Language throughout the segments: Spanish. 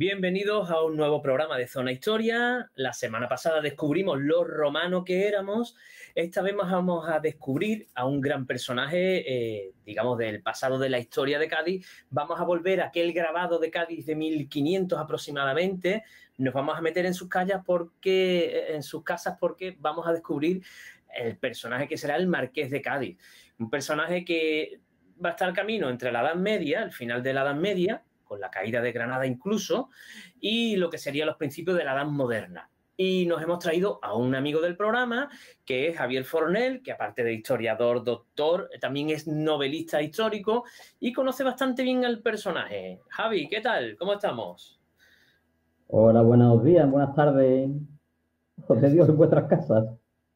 Bienvenidos a un nuevo programa de Zona Historia. La semana pasada descubrimos lo romano que éramos. Esta vez vamos a descubrir a un gran personaje, digamos, del pasado de la historia de Cádiz. Vamos a volver a aquel grabado de Cádiz de 1500 aproximadamente. Nos vamos a meter en sus casas porque vamos a descubrir el personaje que será el Marqués de Cádiz. Un personaje que va a estar al camino entre la Edad Media, el final de la Edad Media, con la caída de Granada incluso, y lo que serían los principios de la Edad Moderna. Y nos hemos traído a un amigo del programa, que es Javier Fornel, que aparte de historiador, doctor, también es novelista histórico y conoce bastante bien al personaje. Javi, ¿qué tal? ¿Cómo estamos? Hola, buenos días, buenas tardes. Os de Dios en vuestras casas.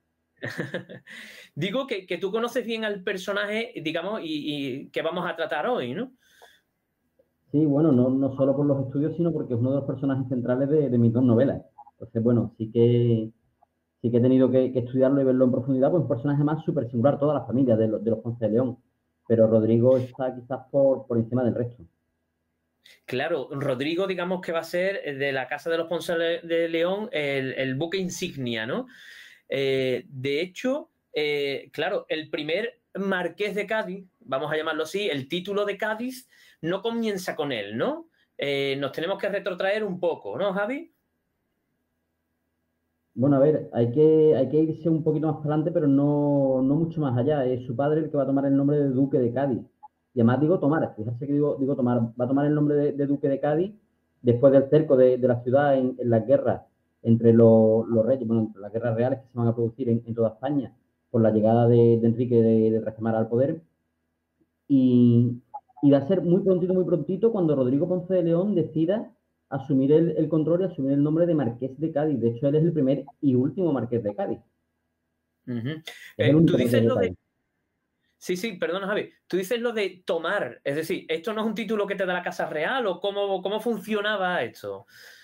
Digo que tú conoces bien al personaje, digamos, y que vamos a tratar hoy, ¿no? Sí, bueno, no solo por los estudios, sino porque es uno de los personajes centrales de mis dos novelas. Entonces, bueno, sí que he tenido que estudiarlo y verlo en profundidad, pues es un personaje más súper singular, toda la familia de los Ponce de León. Pero Rodrigo está quizás por encima del resto. Claro, Rodrigo, digamos que va a ser de la Casa de los Ponce de León el buque insignia, ¿no? De hecho, claro, el primer marqués de Cádiz, vamos a llamarlo así, el título de Cádiz, no comienza con él, ¿no? Nos tenemos que retrotraer un poco, ¿no, Javi? Bueno, a ver, hay que irse un poquito más para adelante, pero no mucho más allá. Es su padre el que va a tomar el nombre de Duque de Cádiz. Y además digo tomar, fíjate que digo tomar, va a tomar el nombre de Duque de Cádiz después del cerco de la ciudad en las guerras entre los reyes, bueno, entre las guerras reales que se van a producir en toda España por la llegada de Enrique de Trajimara al poder. Y, y va a ser muy prontito cuando Rodrigo Ponce de León decida asumir el control y asumir el nombre de Marqués de Cádiz. De hecho, él es el primer y último Marqués de Cádiz. Uh-huh. Es el Tú único Marqués dices de lo de... Cádiz. Sí, sí, perdona, Javi. Tú dices lo de tomar, es decir, ¿esto no es un título que te da la Casa Real o cómo funcionaba esto?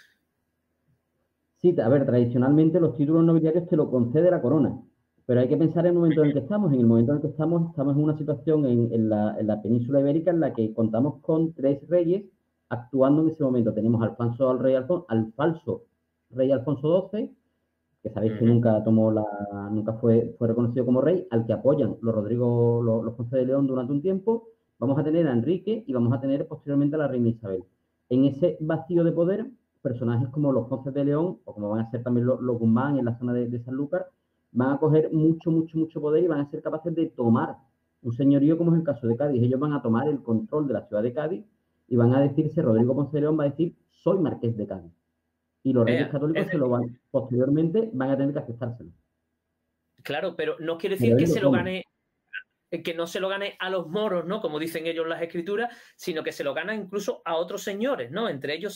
Sí, a ver, tradicionalmente los títulos nobiliarios te lo concede la corona, pero hay que pensar en el momento en el que estamos. En el momento en el que estamos en una situación en la península ibérica en la que contamos con tres reyes actuando en ese momento. Tenemos al falso rey Alfonso XII, que sabéis que Uh-huh. nunca fue reconocido como rey, al que apoyan los Ponce de León durante un tiempo. Vamos a tener a Enrique y vamos a tener posteriormente a la reina Isabel. En ese vacío de poder, personajes como los Ponce de León, o como van a ser también los Guzmán en la zona de Sanlúcar, van a coger mucho poder y van a ser capaces de tomar un señorío como es el caso de Cádiz. Ellos van a tomar el control de la ciudad de Cádiz y van a decirse, Rodrigo Ponce de León va a decir, soy marqués de Cádiz. Y los reyes Es católicos posteriormente van a tener que aceptárselo. claro, pero no quiere decir Pero que él lo se lo toma. gane, que no se lo gane a los moros, ¿no? Como dicen ellos en las escrituras, sino que se lo gana incluso a otros señores, ¿no? Entre ellos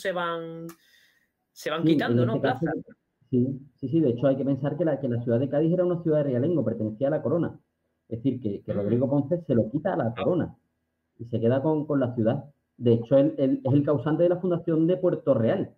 se van Sí, en quitando, ¿no? este caso, Plazas. sí, de hecho hay que pensar que la ciudad de Cádiz era una ciudad de realengo, pertenecía a la corona. Es decir, que Mm. Rodrigo Ponce se lo quita a la corona y se queda con la ciudad. De hecho, él es el causante de la fundación de Puerto Real.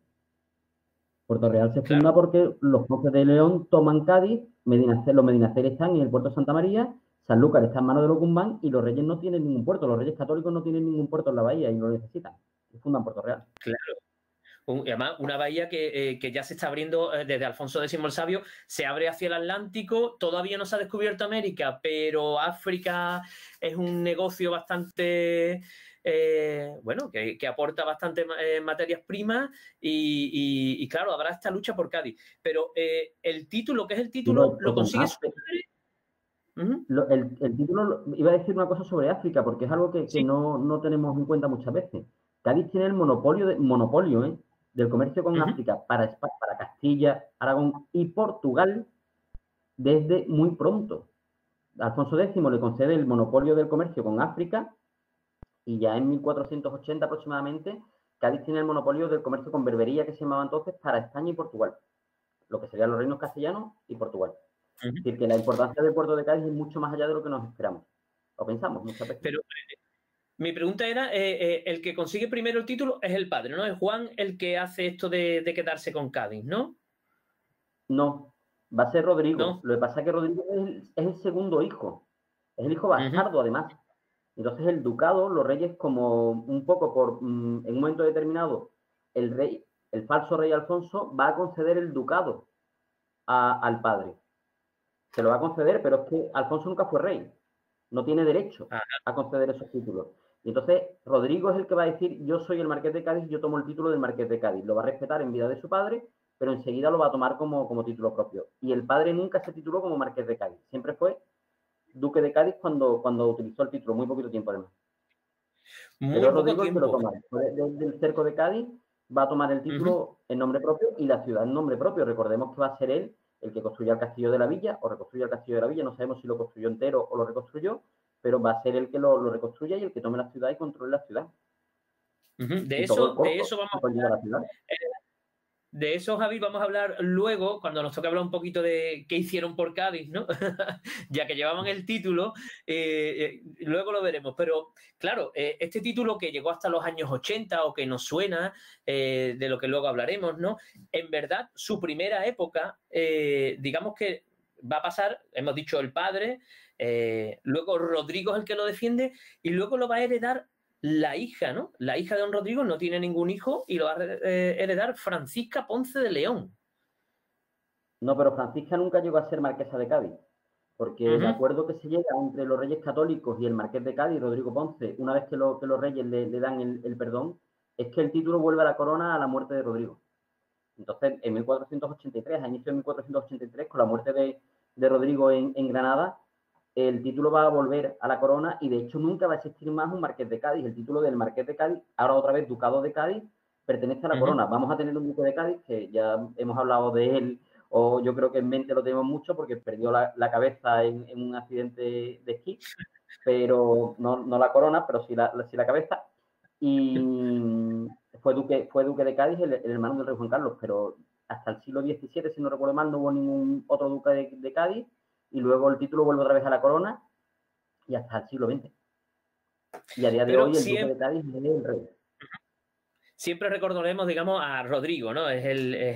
Puerto Real se Claro, funda porque los Ponce de León toman Cádiz, los Medinaceli están en el puerto de Santa María, Sanlúcar está en manos de los Guzmán y los reyes no tienen ningún puerto. Los reyes católicos no tienen ningún puerto en la bahía y no lo necesitan. Y fundan Puerto Real. claro. Y además, una bahía que ya se está abriendo desde Alfonso X el Sabio, se abre hacia el Atlántico, todavía no se ha descubierto América, pero África es un negocio bastante, bueno, que aporta bastante materias primas y claro, habrá esta lucha por Cádiz. Pero el título, que es el Y título, lo con consigue su África. padre. Ujú. El título, iba a decir una cosa sobre África, porque es algo que Sí. no tenemos en cuenta muchas veces. Cádiz tiene el monopolio del comercio con Ujú. África para Castilla, Aragón y Portugal desde muy pronto. Alfonso X le concede el monopolio del comercio con África y ya en 1480 aproximadamente Cádiz tiene el monopolio del comercio con Berbería, que se llamaba entonces, para España y Portugal, lo que serían los reinos castellanos y Portugal. Es Ujú. decir, que la importancia del puerto de Cádiz es mucho más allá de lo que nos esperamos, o pensamos muchas veces. Pero mi pregunta era, el que consigue primero el título es el padre, ¿no? Es Juan el que hace esto de quedarse con Cádiz, ¿no? No, va a ser Rodrigo. ¿No? Lo que pasa es que Rodrigo es el segundo hijo, es el hijo Ujú. bastardo además. Entonces el ducado, los reyes como un poco en un momento determinado, el rey el falso rey Alfonso va a conceder el ducado al padre. Se lo va a conceder, pero es que Alfonso nunca fue rey. No tiene derecho a conceder esos títulos. Y entonces Rodrigo es el que va a decir, yo soy el marqués de Cádiz, yo tomo el título del marqués de Cádiz. Lo va a respetar en vida de su padre, pero enseguida lo va a tomar como título propio. Y el padre nunca se tituló como marqués de Cádiz. Siempre fue duque de Cádiz cuando utilizó el título, muy poquito tiempo además. Muy Pero poco Rodrigo el que lo tiempo. toma. Desde el cerco de Cádiz va a tomar el título en nombre propio y la ciudad en nombre propio. Recordemos que va a ser él el que construya el castillo de la villa o reconstruya el castillo de la villa. No sabemos si lo construyó entero o lo reconstruyó, pero va a ser el que lo reconstruya y el que tome la ciudad y controle la ciudad. De y todo el eso corto vamos que a conlleva hablar. la ciudad. De eso, Javi, vamos a hablar luego, cuando nos toque hablar un poquito de qué hicieron por Cádiz, ¿no? Ya que llevaban el título, luego lo veremos. Pero, claro, este título que llegó hasta los años 80 o que nos suena, de lo que luego hablaremos, ¿no? En verdad, su primera época, digamos que va a pasar, hemos dicho el padre, luego Rodrigo es el que lo defiende y luego lo va a heredar la hija, ¿no? La hija de don Rodrigo no tiene ningún hijo y lo va a heredar Francisca Ponce de León. No, pero Francisca nunca llegó a ser marquesa de Cádiz, porque el acuerdo que se llega entre los reyes católicos y el marqués de Cádiz, Rodrigo Ponce, una vez que los reyes le dan el perdón, es que el título vuelve a la corona a la muerte de Rodrigo. Entonces, en 1483, a inicio de 1483, con la muerte de Rodrigo en Granada, el título va a volver a la corona y de hecho nunca va a existir más un marqués de Cádiz. El título del marqués de Cádiz, ahora otra vez ducado de Cádiz, pertenece a la corona. Vamos a tener un duque de Cádiz, que ya hemos hablado de él, o yo creo que en mente lo tenemos mucho porque perdió la cabeza en un accidente de esquí, pero no la corona, pero sí la cabeza. Y fue duque de Cádiz el hermano del rey Juan Carlos, pero hasta el siglo XVII, si no recuerdo mal, no hubo ningún otro duque de Cádiz, y luego el título vuelve otra vez a la corona y hasta el siglo XX. Y a día de hoy el duque de Cádiz es el rey. Siempre recordaremos, digamos, a Rodrigo, ¿no? Es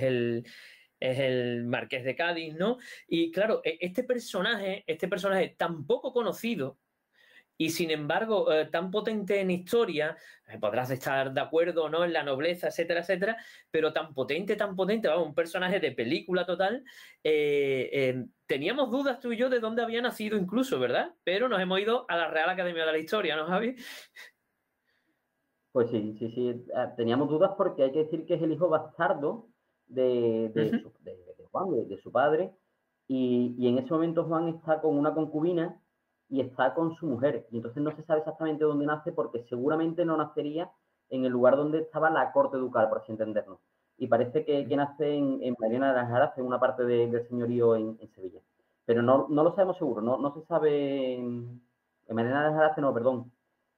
el marqués de Cádiz, ¿no? Y claro, este personaje tan poco conocido y sin embargo tan potente en historia, podrás estar de acuerdo, ¿no? En la nobleza, etcétera, etcétera, pero tan potente, vamos, un personaje de película total. Teníamos dudas tú y yo de dónde había nacido incluso, ¿verdad? Pero nos hemos ido a la Real Academia de la Historia, ¿no, Javi? Pues sí. Teníamos dudas porque hay que decir que es el hijo bastardo de Juan, de su padre, y en ese momento Juan está con una concubina y está con su mujer, y entonces no se sabe exactamente dónde nace porque seguramente no nacería en el lugar donde estaba la corte ducal, por así entendernos. Y parece que nace en Mariana de las Jaras, en una parte del señorío en Sevilla. Pero no lo sabemos seguro, no se sabe en Mariana de las Jaras, no, perdón.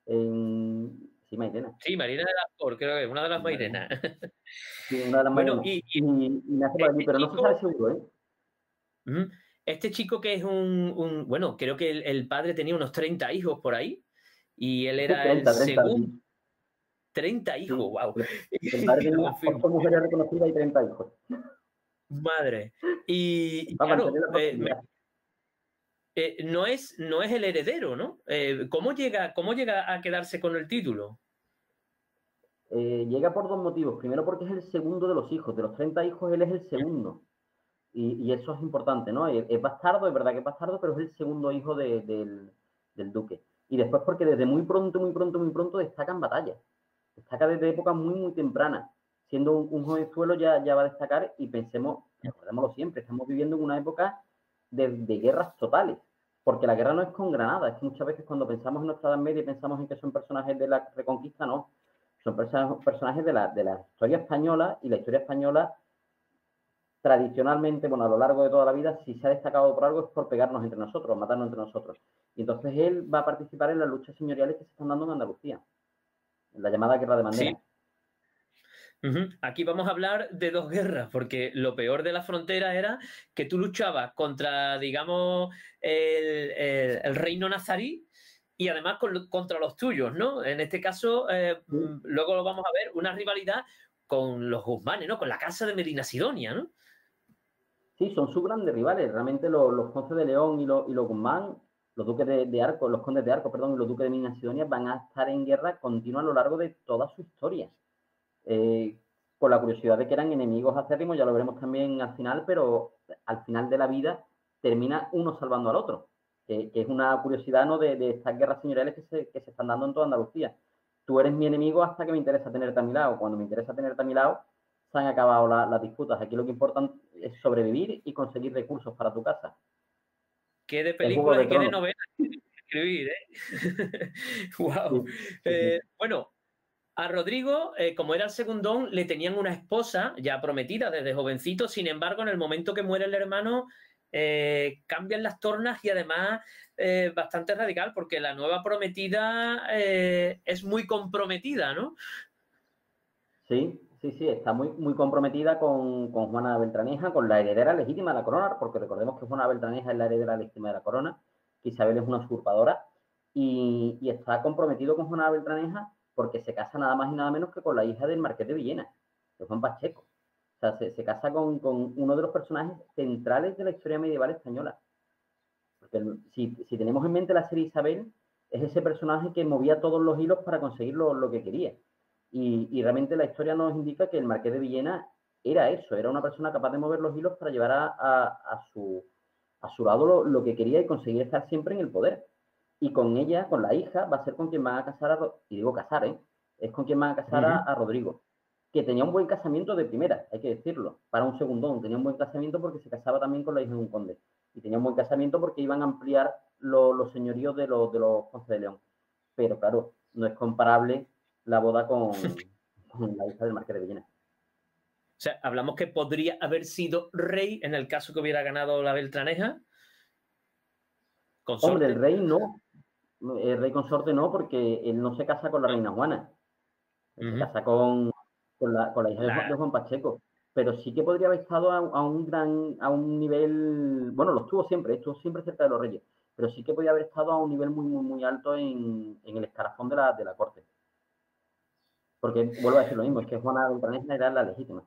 Sí, Mairena. Sí, Marina de las Cor, creo que es una de las Mairenas. Sí, una de las Bueno, Mairenas. Y nace por allí, pero no se sabe seguro, ¿eh? Este chico que es bueno, creo que el padre tenía unos 30 hijos por ahí y él era 30, el segundo. sí. 30 hijos, Sí. wow. El padre tenía 8 mujeres reconocidas y 30 hijos. Madre. Y Para claro, mantener la posibilidad. no es el heredero, ¿no? ¿Cómo llega a quedarse con el título? Llega por dos motivos. Primero porque es el segundo de los hijos. De los 30 hijos, él es el segundo. Y eso es importante, ¿no? Es bastardo, es verdad que es bastardo, pero es el segundo hijo del duque. Y después porque desde muy pronto destaca en batallas. Destaca desde épocas muy tempranas. Siendo un jovenzuelo ya va a destacar y recordémoslo siempre, estamos viviendo en una época de guerras totales. Porque la guerra no es con Granada, es que muchas veces cuando pensamos en nuestra Edad Media y pensamos en que son personajes de la Reconquista, no. Son personajes de la historia española, y la historia española tradicionalmente, bueno, a lo largo de toda la vida, si se ha destacado por algo es por pegarnos entre nosotros, matarnos entre nosotros. Y entonces él va a participar en las luchas señoriales que se están dando en Andalucía, en la llamada Guerra de Bandera. Sí. Aquí vamos a hablar de dos guerras, porque lo peor de la frontera era que tú luchabas contra, digamos, el reino nazarí y además contra los tuyos, ¿no? En este caso, luego lo vamos a ver, una rivalidad con los guzmanes, ¿no? Con la casa de Medina Sidonia, ¿no? Sí, son sus grandes rivales. Realmente los conces de León y los Guzmán, los duques de Arco, los condes de Arco, perdón, y los duques de Medina Sidonia van a estar en guerra continua a lo largo de toda su historia. con la curiosidad de que eran enemigos acérrimos, ya lo veremos también al final, pero al final de la vida termina uno salvando al otro, que es una curiosidad, ¿no?, de estas guerras señoriales que se están dando en toda Andalucía. Tú eres mi enemigo hasta que me interesa tenerte a mi lado. Cuando me interesa tenerte a mi lado, se han acabado las disputas. Aquí lo que importa es sobrevivir y conseguir recursos para tu casa. Qué de El Juego películas de y qué de Tronos. novelas escribir, ¿eh? Wow. Sí, sí, sí. Bueno, a Rodrigo, como era el segundón, le tenían una esposa ya prometida desde jovencito. Sin embargo, en el momento que muere el hermano, cambian las tornas y además bastante radical, porque la nueva prometida es muy comprometida, ¿no? Sí, sí, sí, está muy, muy comprometida con Juana Beltraneja, con la heredera legítima de la corona, porque recordemos que Juana Beltraneja es la heredera legítima de la corona, que Isabel es una usurpadora, y está comprometido con Juana Beltraneja porque se casa nada más y nada menos que con la hija del Marqués de Villena, de Juan Pacheco. O sea, se casa con uno de los personajes centrales de la historia medieval española. Porque si tenemos en mente la serie Isabel, es ese personaje que movía todos los hilos para conseguir lo que quería. Y realmente la historia nos indica que el Marqués de Villena era eso, era una persona capaz de mover los hilos para llevar a su lado lo que quería y conseguir estar siempre en el poder. Y con ella, con la hija, va a ser con quien van a casar, y digo casar, es con quien van a casar a Rodrigo, que tenía un buen casamiento de primera, hay que decirlo, para un segundón, tenía un buen casamiento porque se casaba también con la hija de un conde, y tenía un buen casamiento porque iban a ampliar los señoríos de los Ponce de León. Pero claro, no es comparable la boda con la hija del Marqués de Villena. O sea, hablamos que podría haber sido rey en el caso que hubiera ganado la Beltraneja. Hombre, el ¿Consorte? rey no, el rey consorte no, porque él no se casa con la reina Juana, él se casa con la hija de Juan Pacheco, pero sí que podría haber estado a un nivel, bueno, estuvo siempre cerca de los reyes, pero sí que podría haber estado a un nivel muy, muy, muy alto en el escalafón de la corte. Porque vuelvo a decir lo mismo, es que Juana Beltraneja era la legítima.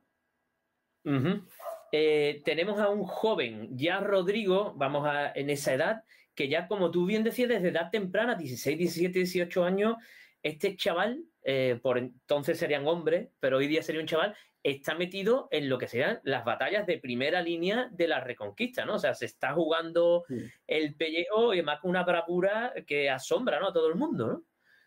Tenemos a un joven, ya Rodrigo, en esa edad, que ya, como tú bien decías, desde edad temprana, 16, 17, 18 años, este chaval, por entonces serían hombres, pero hoy día sería un chaval, está metido en lo que serían las batallas de primera línea de la Reconquista, ¿no? O sea, se está jugando Sí. el pellejo y más con una bravura que asombra, ¿no?, a todo el mundo, ¿no?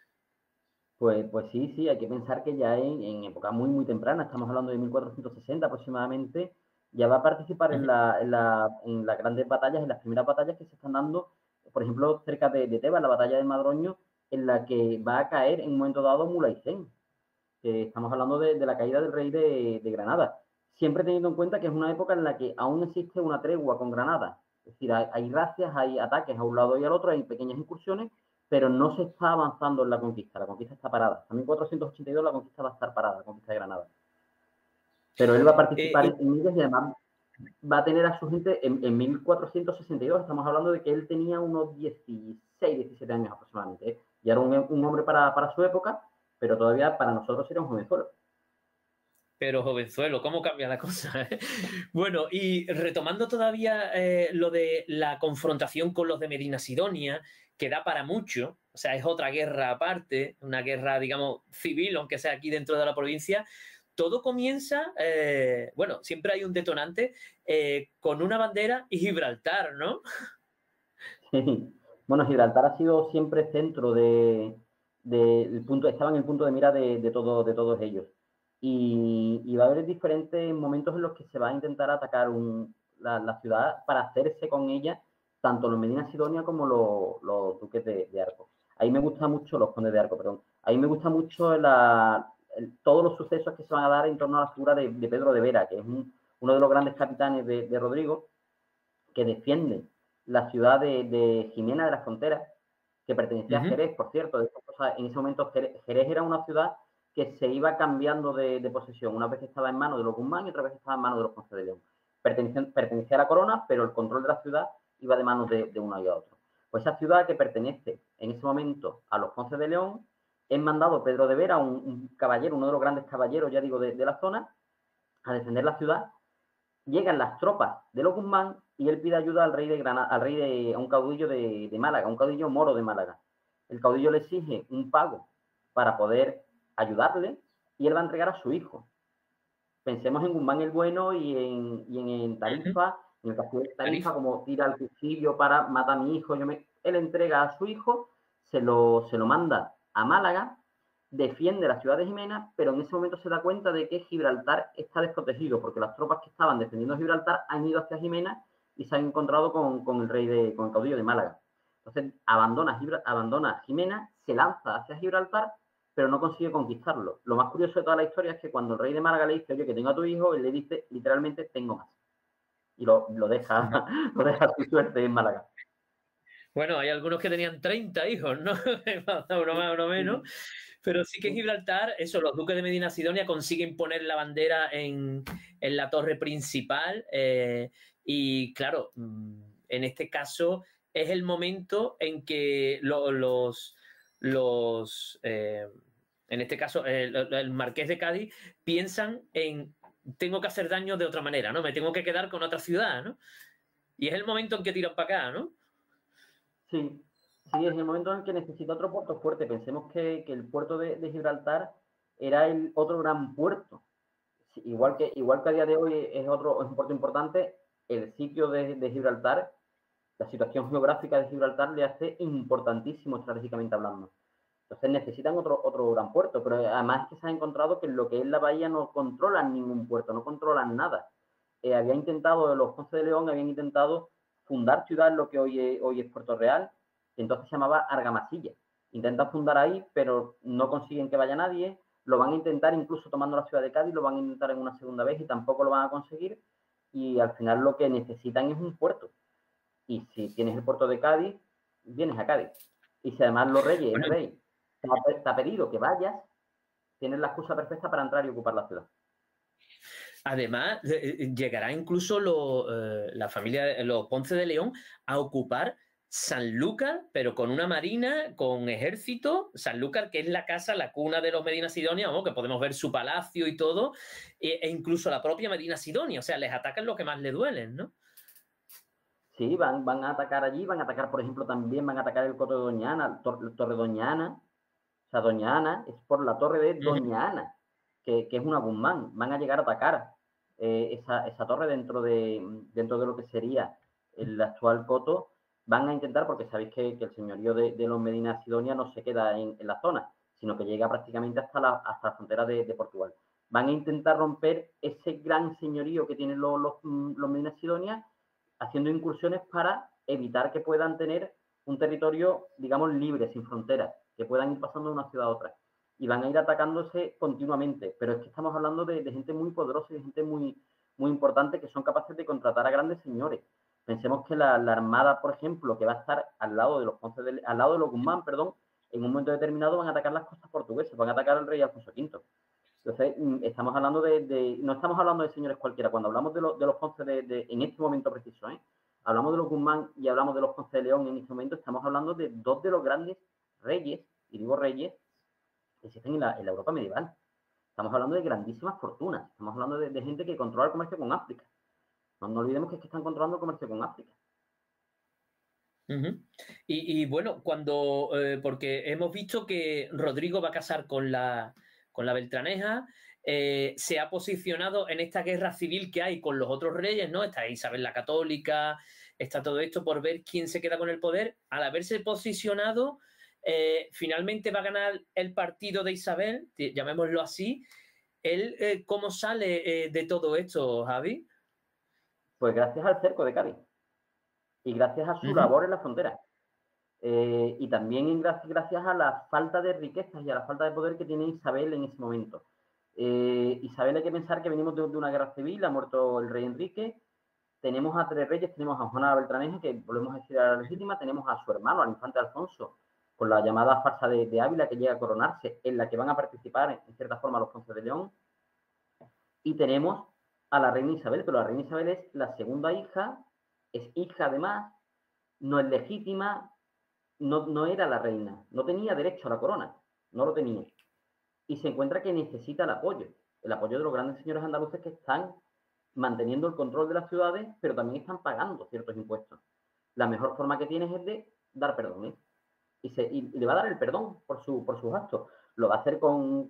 Pues sí, sí, hay que pensar que ya en época muy, muy temprana, estamos hablando de 1460 aproximadamente, ya va a participar en las grandes batallas, en las primeras batallas que se están dando, por ejemplo, cerca de Tebas, la batalla de Madroño, en la que va a caer en un momento dado Mulaicén, que estamos hablando de la caída del rey de Granada. Siempre teniendo en cuenta que es una época en la que aún existe una tregua con Granada. Es decir, hay racias, hay ataques a un lado y al otro, hay pequeñas incursiones, pero no se está avanzando en la conquista está parada. En 1482 la conquista va a estar parada, la conquista de Granada. Pero él va a participar en ellas y además va a tener a su gente en 1462, estamos hablando de que él tenía unos 16, 17 años aproximadamente, ¿eh? Y era un hombre para su época, pero todavía para nosotros sería un jovenzuelo. Pero jovenzuelo, ¿cómo cambia la cosa? Bueno, y retomando todavía lo de la confrontación con los de Medina Sidonia, que da para mucho, o sea, es otra guerra aparte, una guerra, digamos, civil, aunque sea aquí dentro de la provincia. Todo comienza, bueno, siempre hay un detonante, con una bandera y Gibraltar, ¿no? Sí. Bueno, Gibraltar ha sido siempre centro estaba en el punto de mira de todos ellos. Y va a haber diferentes momentos en los que se va a intentar atacar la ciudad para hacerse con ella, tanto los Medina Sidonia como los duques de Arco. Ahí me gusta mucho, los condes de Arco, perdón. Ahí me gusta mucho todos los sucesos que se van a dar en torno a la figura de Pedro de Vera, que es uno de los grandes capitanes de Rodrigo, que defiende la ciudad de Jimena de la Frontera, que pertenecía a Jerez, por cierto. En ese momento Jerez era una ciudad que se iba cambiando de posesión. Una vez estaba en manos de los Guzmán y otra vez estaba en manos de los Ponce de León. Pertenecía a la corona, pero el control de la ciudad iba de manos de uno y otro. Pues esa ciudad que pertenece en ese momento a los Ponce de León, es mandado Pedro de Vera, un caballero, uno de los grandes caballeros, ya digo, de la zona, a defender la ciudad. Llegan las tropas de los Guzmán y él pide ayuda al rey de Granada, a un caudillo de Málaga, un caudillo moro de Málaga. El caudillo le exige un pago para poder ayudarle y él va a entregar a su hijo. Pensemos en Guzmán el Bueno y en Tarifa, en el castillo de Tarifa, como tira el cuchillo para matar a mi hijo. Él entrega a su hijo, se lo manda a Málaga, defiende la ciudad de Jimena, pero en ese momento se da cuenta de que Gibraltar está desprotegido, porque las tropas que estaban defendiendo Gibraltar han ido hacia Jimena y se han encontrado con el caudillo de Málaga. Entonces abandona Jimena, se lanza hacia Gibraltar, pero no consigue conquistarlo. Lo más curioso de toda la historia es que cuando el rey de Málaga le dice, oye, que tengo a tu hijo, él le dice literalmente, tengo más. Y lo deja, lo deja a su suerte en Málaga. Bueno, hay algunos que tenían 30 hijos, ¿no? Uno más, uno menos. Pero sí que Gibraltar, eso, los duques de Medina Sidonia consiguen poner la bandera en la torre principal. Y claro, en este caso es el momento en que en este caso, el marqués de Cádiz piensan en tengo que hacer daño de otra manera, ¿no? Me tengo que quedar con otra ciudad, ¿no? Y es el momento en que tiran para acá, ¿no? Sí, sí, es el momento en el que necesita otro puerto fuerte. Pensemos que el puerto de Gibraltar era el otro gran puerto. Igual que a día de hoy es un puerto importante, el sitio de Gibraltar, la situación geográfica de Gibraltar le hace importantísimo estratégicamente hablando. Entonces necesitan otro gran puerto, pero además es que se ha encontrado que en lo que es la bahía no controlan ningún puerto, no controlan nada. Los Ponce de León habían intentado fundar ciudad en lo que hoy es Puerto Real, que entonces se llamaba Argamasilla. Intentan fundar ahí, pero no consiguen que vaya nadie. Lo van a intentar incluso tomando la ciudad de Cádiz, lo van a intentar en una segunda vez y tampoco lo van a conseguir. Y al final lo que necesitan es un puerto. Y si tienes el puerto de Cádiz, vienes a Cádiz. Y si además el rey, te ha pedido que vayas, tienes la excusa perfecta para entrar y ocupar la ciudad. Además, llegará incluso la familia de los Ponce de León a ocupar Sanlúcar, pero con una marina, con ejército. Sanlúcar, que es la casa, la cuna de los Medina Sidonia, ¿no? Que podemos ver su palacio y todo, e incluso la propia Medina Sidonia. O sea, les atacan lo que más le duelen, ¿no? Sí, van a atacar allí, van a atacar, por ejemplo, también van a atacar el Coto de Doña Ana, Torre Doña Ana. O sea, Doña Ana es por la torre de Doña Ana, que es una Guzmán. Van a llegar a atacar esa torre dentro de lo que sería el actual Coto. Van a intentar, porque sabéis que el señorío de los Medina Sidonia no se queda en la zona, sino que llega prácticamente hasta la frontera de Portugal. Van a intentar romper ese gran señorío que tienen los Medina Sidonia, haciendo incursiones para evitar que puedan tener un territorio, digamos, libre, sin fronteras, que puedan ir pasando de una ciudad a otra. Y van a ir atacándose continuamente. Pero es que estamos hablando de gente muy poderosa y de gente muy, muy importante que son capaces de contratar a grandes señores. Pensemos que la armada, por ejemplo, que va a estar al lado de los Guzmán, perdón, en un momento determinado van a atacar las costas portuguesas, van a atacar al rey Alfonso V. Entonces, estamos hablando no estamos hablando de señores cualquiera. Cuando hablamos de los Ponce en este momento preciso, hablamos de los Guzmán y hablamos de los Ponce de León en este momento, estamos hablando de dos de los grandes reyes, y digo reyes, que existen en la Europa medieval. Estamos hablando de grandísimas fortunas. Estamos hablando de gente que controla el comercio con África. No olvidemos que están controlando el comercio con África. Y bueno, porque hemos visto que Rodrigo va a casar con la Beltraneja, se ha posicionado en esta guerra civil que hay con los otros reyes, ¿no? Está Isabel la Católica, está todo esto por ver quién se queda con el poder. Al haberse posicionado, finalmente va a ganar el partido de Isabel, llamémoslo así. ¿Él cómo sale de todo esto, Javi? Pues gracias al cerco de Cádiz y gracias a su labor en la frontera. Y también gracias a la falta de riquezas y a la falta de poder que tiene Isabel en ese momento. Isabel, hay que pensar que venimos de una guerra civil, ha muerto el rey Enrique, tenemos a tres reyes, tenemos a Juana la Beltraneja, que volvemos a decir a la legítima, tenemos a su hermano, al infante Alfonso, con la llamada farsa de Ávila, que llega a coronarse, en la que van a participar en cierta forma los Ponce de León, y tenemos a la reina Isabel, pero la reina Isabel es la segunda hija, es hija además, no es legítima, no era la reina, no tenía derecho a la corona, no lo tenía. Y se encuentra que necesita el apoyo de los grandes señores andaluces que están manteniendo el control de las ciudades, pero también están pagando ciertos impuestos. La mejor forma que tienes es de dar perdón, y le va a dar el perdón por sus actos. Lo va a hacer con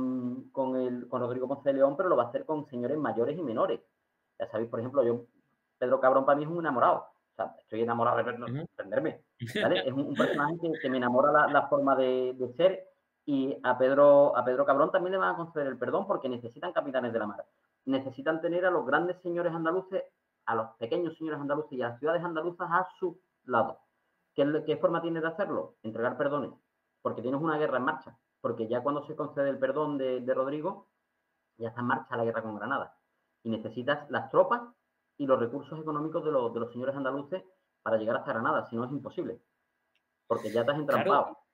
Rodrigo Ponce de León, pero lo va a hacer con señores mayores y menores. Ya sabéis, por ejemplo, Pedro Cabrón para mí es un enamorado. O sea, estoy enamorado de entenderme. ¿Vale? Es un personaje que me enamora la forma de ser, y a Pedro Cabrón también le van a conceder el perdón porque necesitan capitanes de la mar. Necesitan tener a los grandes señores andaluces, a los pequeños señores andaluces y a las ciudades andaluzas a su lado. ¿Qué forma tienes de hacerlo? Entregar perdones, porque tienes una guerra en marcha, porque ya cuando se concede el perdón de Rodrigo, ya está en marcha la guerra con Granada, y necesitas las tropas y los recursos económicos de los señores andaluces para llegar hasta Granada, si no es imposible, porque ya te has entrampado. Claro.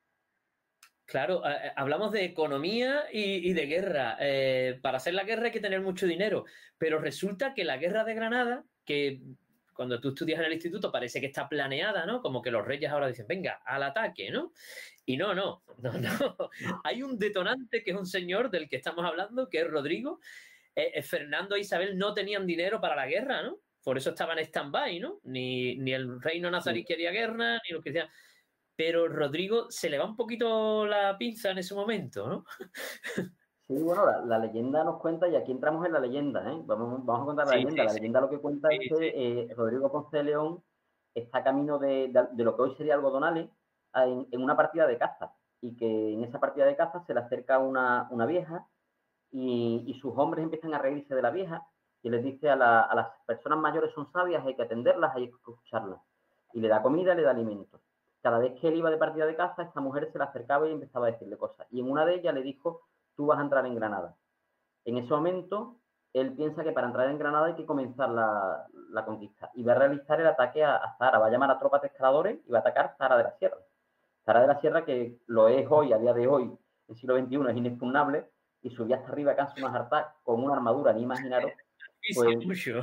Claro, hablamos de economía y de guerra. Para hacer la guerra hay que tener mucho dinero, pero resulta que la guerra de Granada, que cuando tú estudias en el instituto parece que está planeada, ¿no? Como que los reyes ahora dicen, venga, al ataque, ¿no? Y no. Hay un detonante que es un señor del que estamos hablando, que es Rodrigo. Fernando e Isabel no tenían dinero para la guerra, ¿no? Por eso estaban en stand-by, ¿no? Ni el reino nazarí quería guerra, ni los cristianos. Pero Rodrigo se le va un poquito la pinza en ese momento, ¿no? Sí, bueno, la leyenda nos cuenta, y aquí entramos en la leyenda, ¿eh? Vamos a contar la leyenda. La leyenda lo que cuenta es que Rodrigo Ponce de León está camino de lo que hoy sería Algodonales en una partida de caza, y que en esa partida de caza se le acerca una vieja, y sus hombres empiezan a reírse de la vieja, y les dice a las personas mayores son sabias, hay que atenderlas, hay que escucharlas. Y le da comida, le da alimentos. Cada vez que él iba de partida de caza, esta mujer se le acercaba y empezaba a decirle cosas. Y en una de ellas le dijo, tú vas a entrar en Granada. En ese momento, él piensa que para entrar en Granada hay que comenzar la conquista, y va a realizar el ataque a Zara, va a llamar a tropas de escaladores y va a atacar Zara de la Sierra. Zara de la Sierra, que lo es hoy, a día de hoy, en el siglo XXI, es inexpugnable, y subía hasta arriba cansa unas hartas con una armadura, ni imaginaros, pues,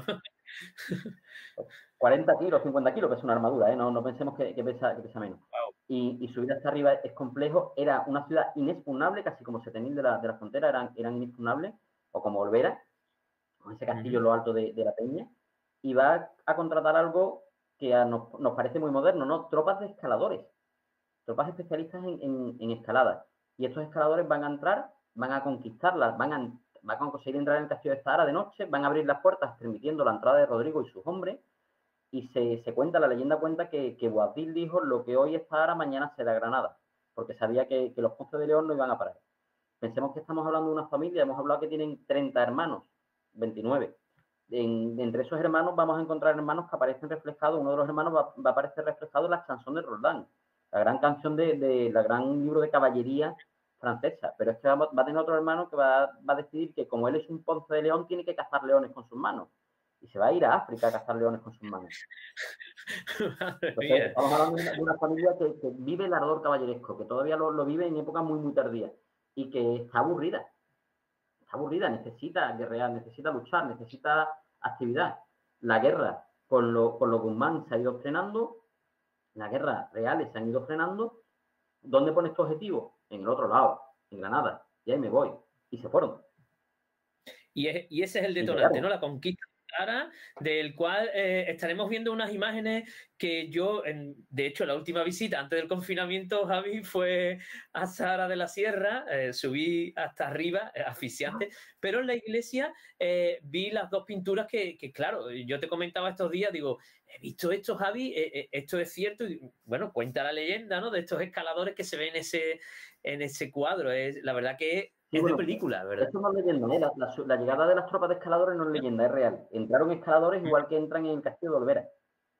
40 kilos, 50 kilos, pesa una armadura, ¿eh? No pensemos que pesa menos. Wow. Y subir hasta arriba es complejo. Era una ciudad inexpugnable, casi como 7.000 de la frontera eran inexpugnables, o como Olvera, con ese castillo en lo alto de la Peña, y va a contratar algo que nos parece muy moderno, ¿no? Tropas de escaladores, tropas especialistas en escalada. Y estos escaladores van a entrar, van a conquistarlas, van a conseguir entrar en el castillo de Zahara de noche, van a abrir las puertas permitiendo la entrada de Rodrigo y sus hombres, y se cuenta, la leyenda cuenta que Boabdil dijo, lo que hoy es Zahara, mañana será Granada, porque sabía que los Ponce de León no iban a parar. Pensemos que estamos hablando de una familia, hemos hablado que tienen 30 hermanos, 29. Entre esos hermanos vamos a encontrar hermanos que aparecen reflejados, uno de los hermanos va a aparecer reflejado en la chanson de Roldán, la gran canción la gran libro de caballería francesa, pero es que va a tener otro hermano que va a decidir que como él es un Ponce de León, tiene que cazar leones con sus manos, y se va a ir a África a cazar leones con sus manos. Entonces, estamos hablando de una familia que vive el ardor caballeresco, que todavía lo vive en épocas muy, muy tardías, y que está aburrida, necesita guerrear, necesita luchar, necesita actividad. La guerra con los Guzmán se ha ido frenando, las guerras reales se han ido frenando. ¿Dónde pone este objetivo? En el otro lado, en Granada. Y ahí me voy. Y se fueron. Y ese es el detonante, ¿no? La conquista de Zara, del cual estaremos viendo unas imágenes que yo, de hecho, la última visita antes del confinamiento, Javi, fue a Zara de la Sierra, subí hasta arriba, asfixiante, pero en la iglesia vi las dos pinturas que, claro, yo te comentaba estos días, digo, he visto esto, Javi, esto es cierto, y bueno, cuenta la leyenda, ¿no? De estos escaladores que se ven en ese cuadro, la verdad que sí, es bueno, de película, ¿verdad? esto no es leyenda, ¿eh? La llegada de las tropas de escaladores no es leyenda, es real. Entraron escaladores igual que entran en el castillo de Olvera.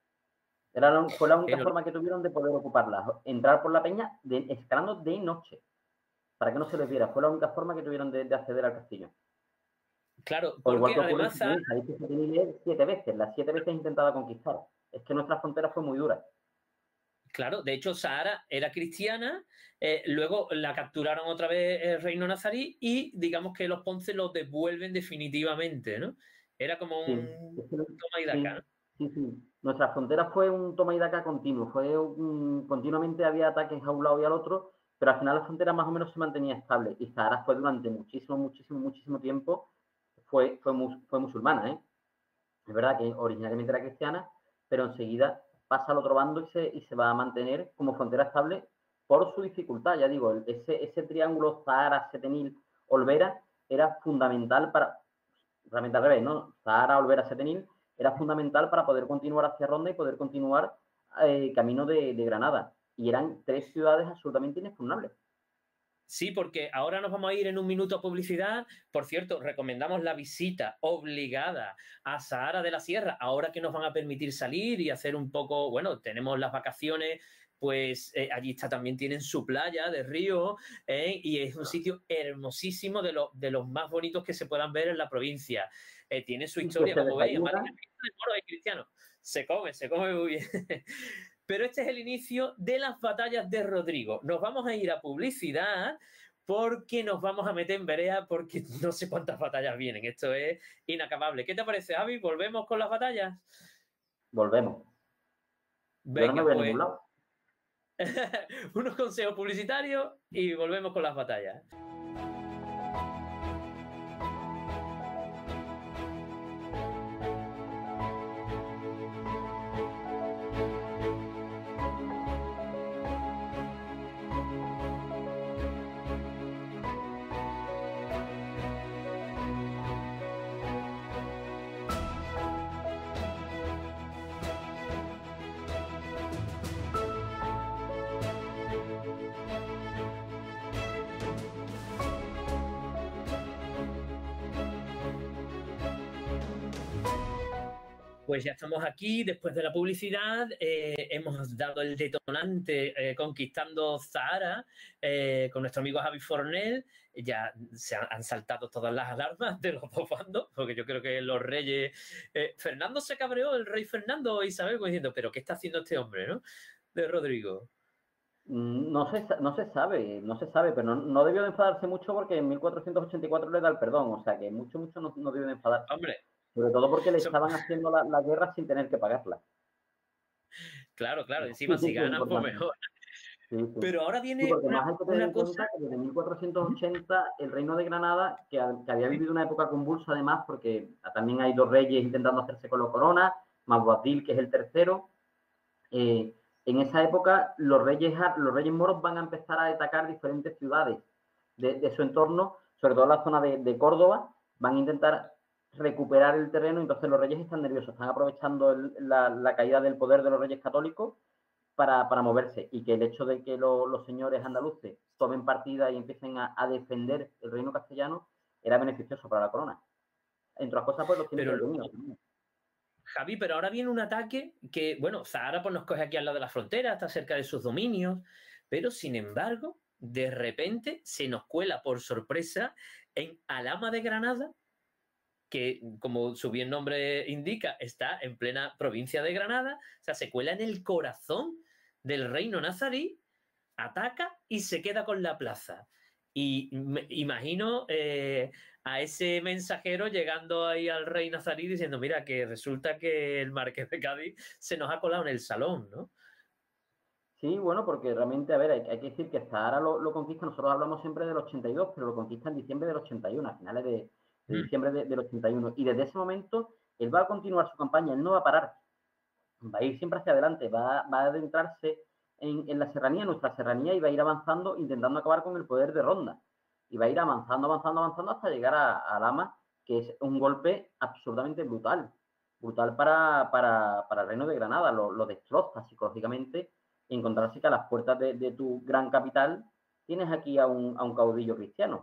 Fue la única forma que tuvieron de poder ocuparla. Entrar por la peña escalando de noche, para que no se les viera. Fue la única forma que tuvieron de acceder al castillo. Claro, O igual porque que ocurre además Zara, en sabéis que se tiene 7 veces, las 7 veces intentado conquistar. Es que nuestra frontera fue muy dura. claro, de hecho Sahara era cristiana, luego la capturaron otra vez el reino nazarí y digamos que los Ponce los devuelven definitivamente, ¿no? Era como Sí, un toma y daca, ¿no? sí. Nuestra frontera fue un toma y daca continuo. Continuamente había ataques a un lado y al otro, pero al final la frontera más o menos se mantenía estable. Y Sahara fue durante muchísimo tiempo, fue musulmana, ¿eh? Es verdad que originariamente era cristiana, pero enseguida pasa al otro bando y se va a mantener como frontera estable por su dificultad. Ya digo, ese triángulo Zahara, Setenil, Olvera era fundamental para, realmente al revés, ¿no? Zahara, Olvera, Setenil era fundamental para poder continuar hacia Ronda y poder continuar camino de Granada. Y eran 3 ciudades absolutamente inexpugnables. Sí, porque ahora nos vamos a ir en un minuto a publicidad. Por cierto, recomendamos la visita obligada a Sahara de la Sierra, ahora que nos van a permitir salir y hacer un poco, bueno, tenemos las vacaciones, pues allí está, también tienen su playa de río, y es un sitio hermosísimo, de los más bonitos que se puedan ver en la provincia. Tiene su historia, como veis, además de moros y cristianos. Se come muy bien. Pero este es el inicio de las batallas de Rodrigo. Nos vamos a ir a publicidad porque nos vamos a meter en vereda porque no sé cuántas batallas vienen. Esto es inacabable. ¿Qué te parece, Javi? ¿Volvemos con las batallas? Volvemos. Venga, yo no me voy a ningún lado. Unos consejos publicitarios y volvemos con las batallas. Pues ya estamos aquí después de la publicidad. Hemos dado el detonante conquistando Zahara con nuestro amigo Javi Fornel. Ya se han saltado todas las alarmas de los dos bandos, porque yo creo que los reyes... Fernando se cabreó, el rey Fernando, Isabel, diciendo, pero ¿qué está haciendo este hombre, no? De Rodrigo. No se sabe, pero no debió de enfadarse mucho porque en 1484 le da el perdón, o sea que mucho no debió de enfadarse. Hombre. Sobre todo porque le estaban haciendo la guerra sin tener que pagarla. Claro, encima si ganan, pues mejor. Sí. Pero ahora viene sí, porque más hay que tener en cosa... cuenta que desde 1480 el Reino de Granada, que había vivido una época convulsa además, porque también hay 2 reyes intentando hacerse con la corona, más Boabdil, que es el tercero. En esa época los reyes moros van a empezar a atacar diferentes ciudades de su entorno, sobre todo la zona de Córdoba, van a intentar recuperar el terreno, entonces los reyes están nerviosos, están aprovechando la caída del poder de los reyes católicos para moverse, y que el hecho de que los señores andaluces tomen partida y empiecen a defender el reino castellano era beneficioso para la corona. Entre otras cosas, pues los tiene prevenidos. Javi, pero ahora viene un ataque que, bueno, Zahara pues nos coge aquí al lado de la frontera, está cerca de sus dominios, pero sin embargo, de repente se nos cuela por sorpresa en Alhama de Granada, que como su bien nombre indica, está en plena provincia de Granada, o sea, se cuela en el corazón del reino nazarí, ataca y se queda con la plaza. Y me imagino a ese mensajero llegando ahí al rey nazarí diciendo, mira, que resulta que el marqués de Cádiz se nos ha colado en el salón, ¿no? Sí, bueno, porque realmente, a ver, hay que decir que Zahara lo conquista, nosotros hablamos siempre del 82, pero lo conquista en diciembre del 81, a finales de diciembre del 81. Y desde ese momento, él va a continuar su campaña, él no va a parar, va a ir siempre hacia adelante, va a adentrarse en la serranía, nuestra serranía, y va a ir avanzando, intentando acabar con el poder de Ronda. Y va a ir avanzando hasta llegar a Alhama, que es un golpe absolutamente brutal. Brutal para el reino de Granada, lo destroza psicológicamente, y encontrarse que a las puertas de tu gran capital tienes aquí a un caudillo cristiano.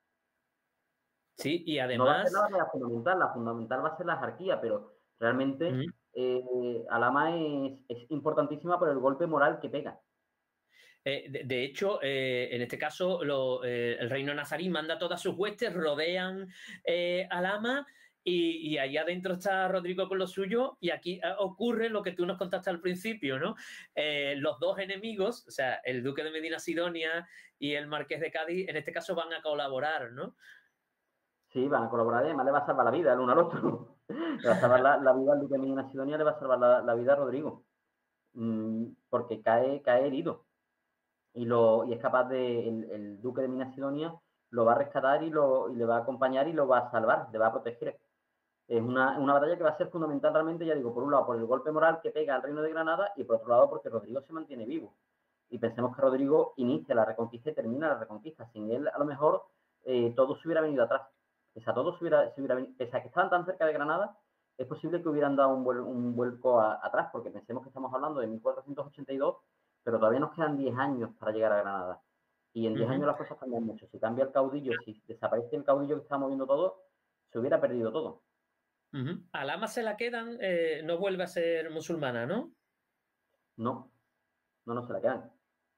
Sí, y además... No va a ser la fundamental va a ser la jerarquía, pero realmente Alhama es importantísima por el golpe moral que pega. De hecho, en este caso, el reino nazarí manda a todas sus huestes, rodean Alhama, y ahí adentro está Rodrigo con lo suyo, y aquí ocurre lo que tú nos contaste al principio, ¿no? Los dos enemigos, o sea, el duque de Medina Sidonia y el marqués de Cádiz, en este caso van a colaborar, ¿no? Sí, van a colaborar y además le va a salvar la vida el uno al otro. Le va a salvar la vida al duque de Medina Sidonia, le va a salvar la vida a Rodrigo. Porque cae herido. Y es capaz el duque de Minas Sidonia lo va a rescatar y le va a acompañar y lo va a salvar, le va a proteger. Es una batalla que va a ser fundamental realmente, ya digo, por un lado por el golpe moral que pega al reino de Granada y por otro lado porque Rodrigo se mantiene vivo. Y pensemos que Rodrigo inicia la reconquista y termina la reconquista. Sin él, a lo mejor, todo se hubiera venido atrás. Pese a todo pese a que estaban tan cerca de Granada, es posible que hubieran dado un vuelco atrás, porque pensemos que estamos hablando de 1482, pero todavía nos quedan 10 años para llegar a Granada. Y en 10 años las cosas cambian mucho. Si cambia el caudillo, si desaparece el caudillo que está moviendo todo, se hubiera perdido todo. Al ama se la quedan, no vuelve a ser musulmana, ¿no? No, no se la quedan.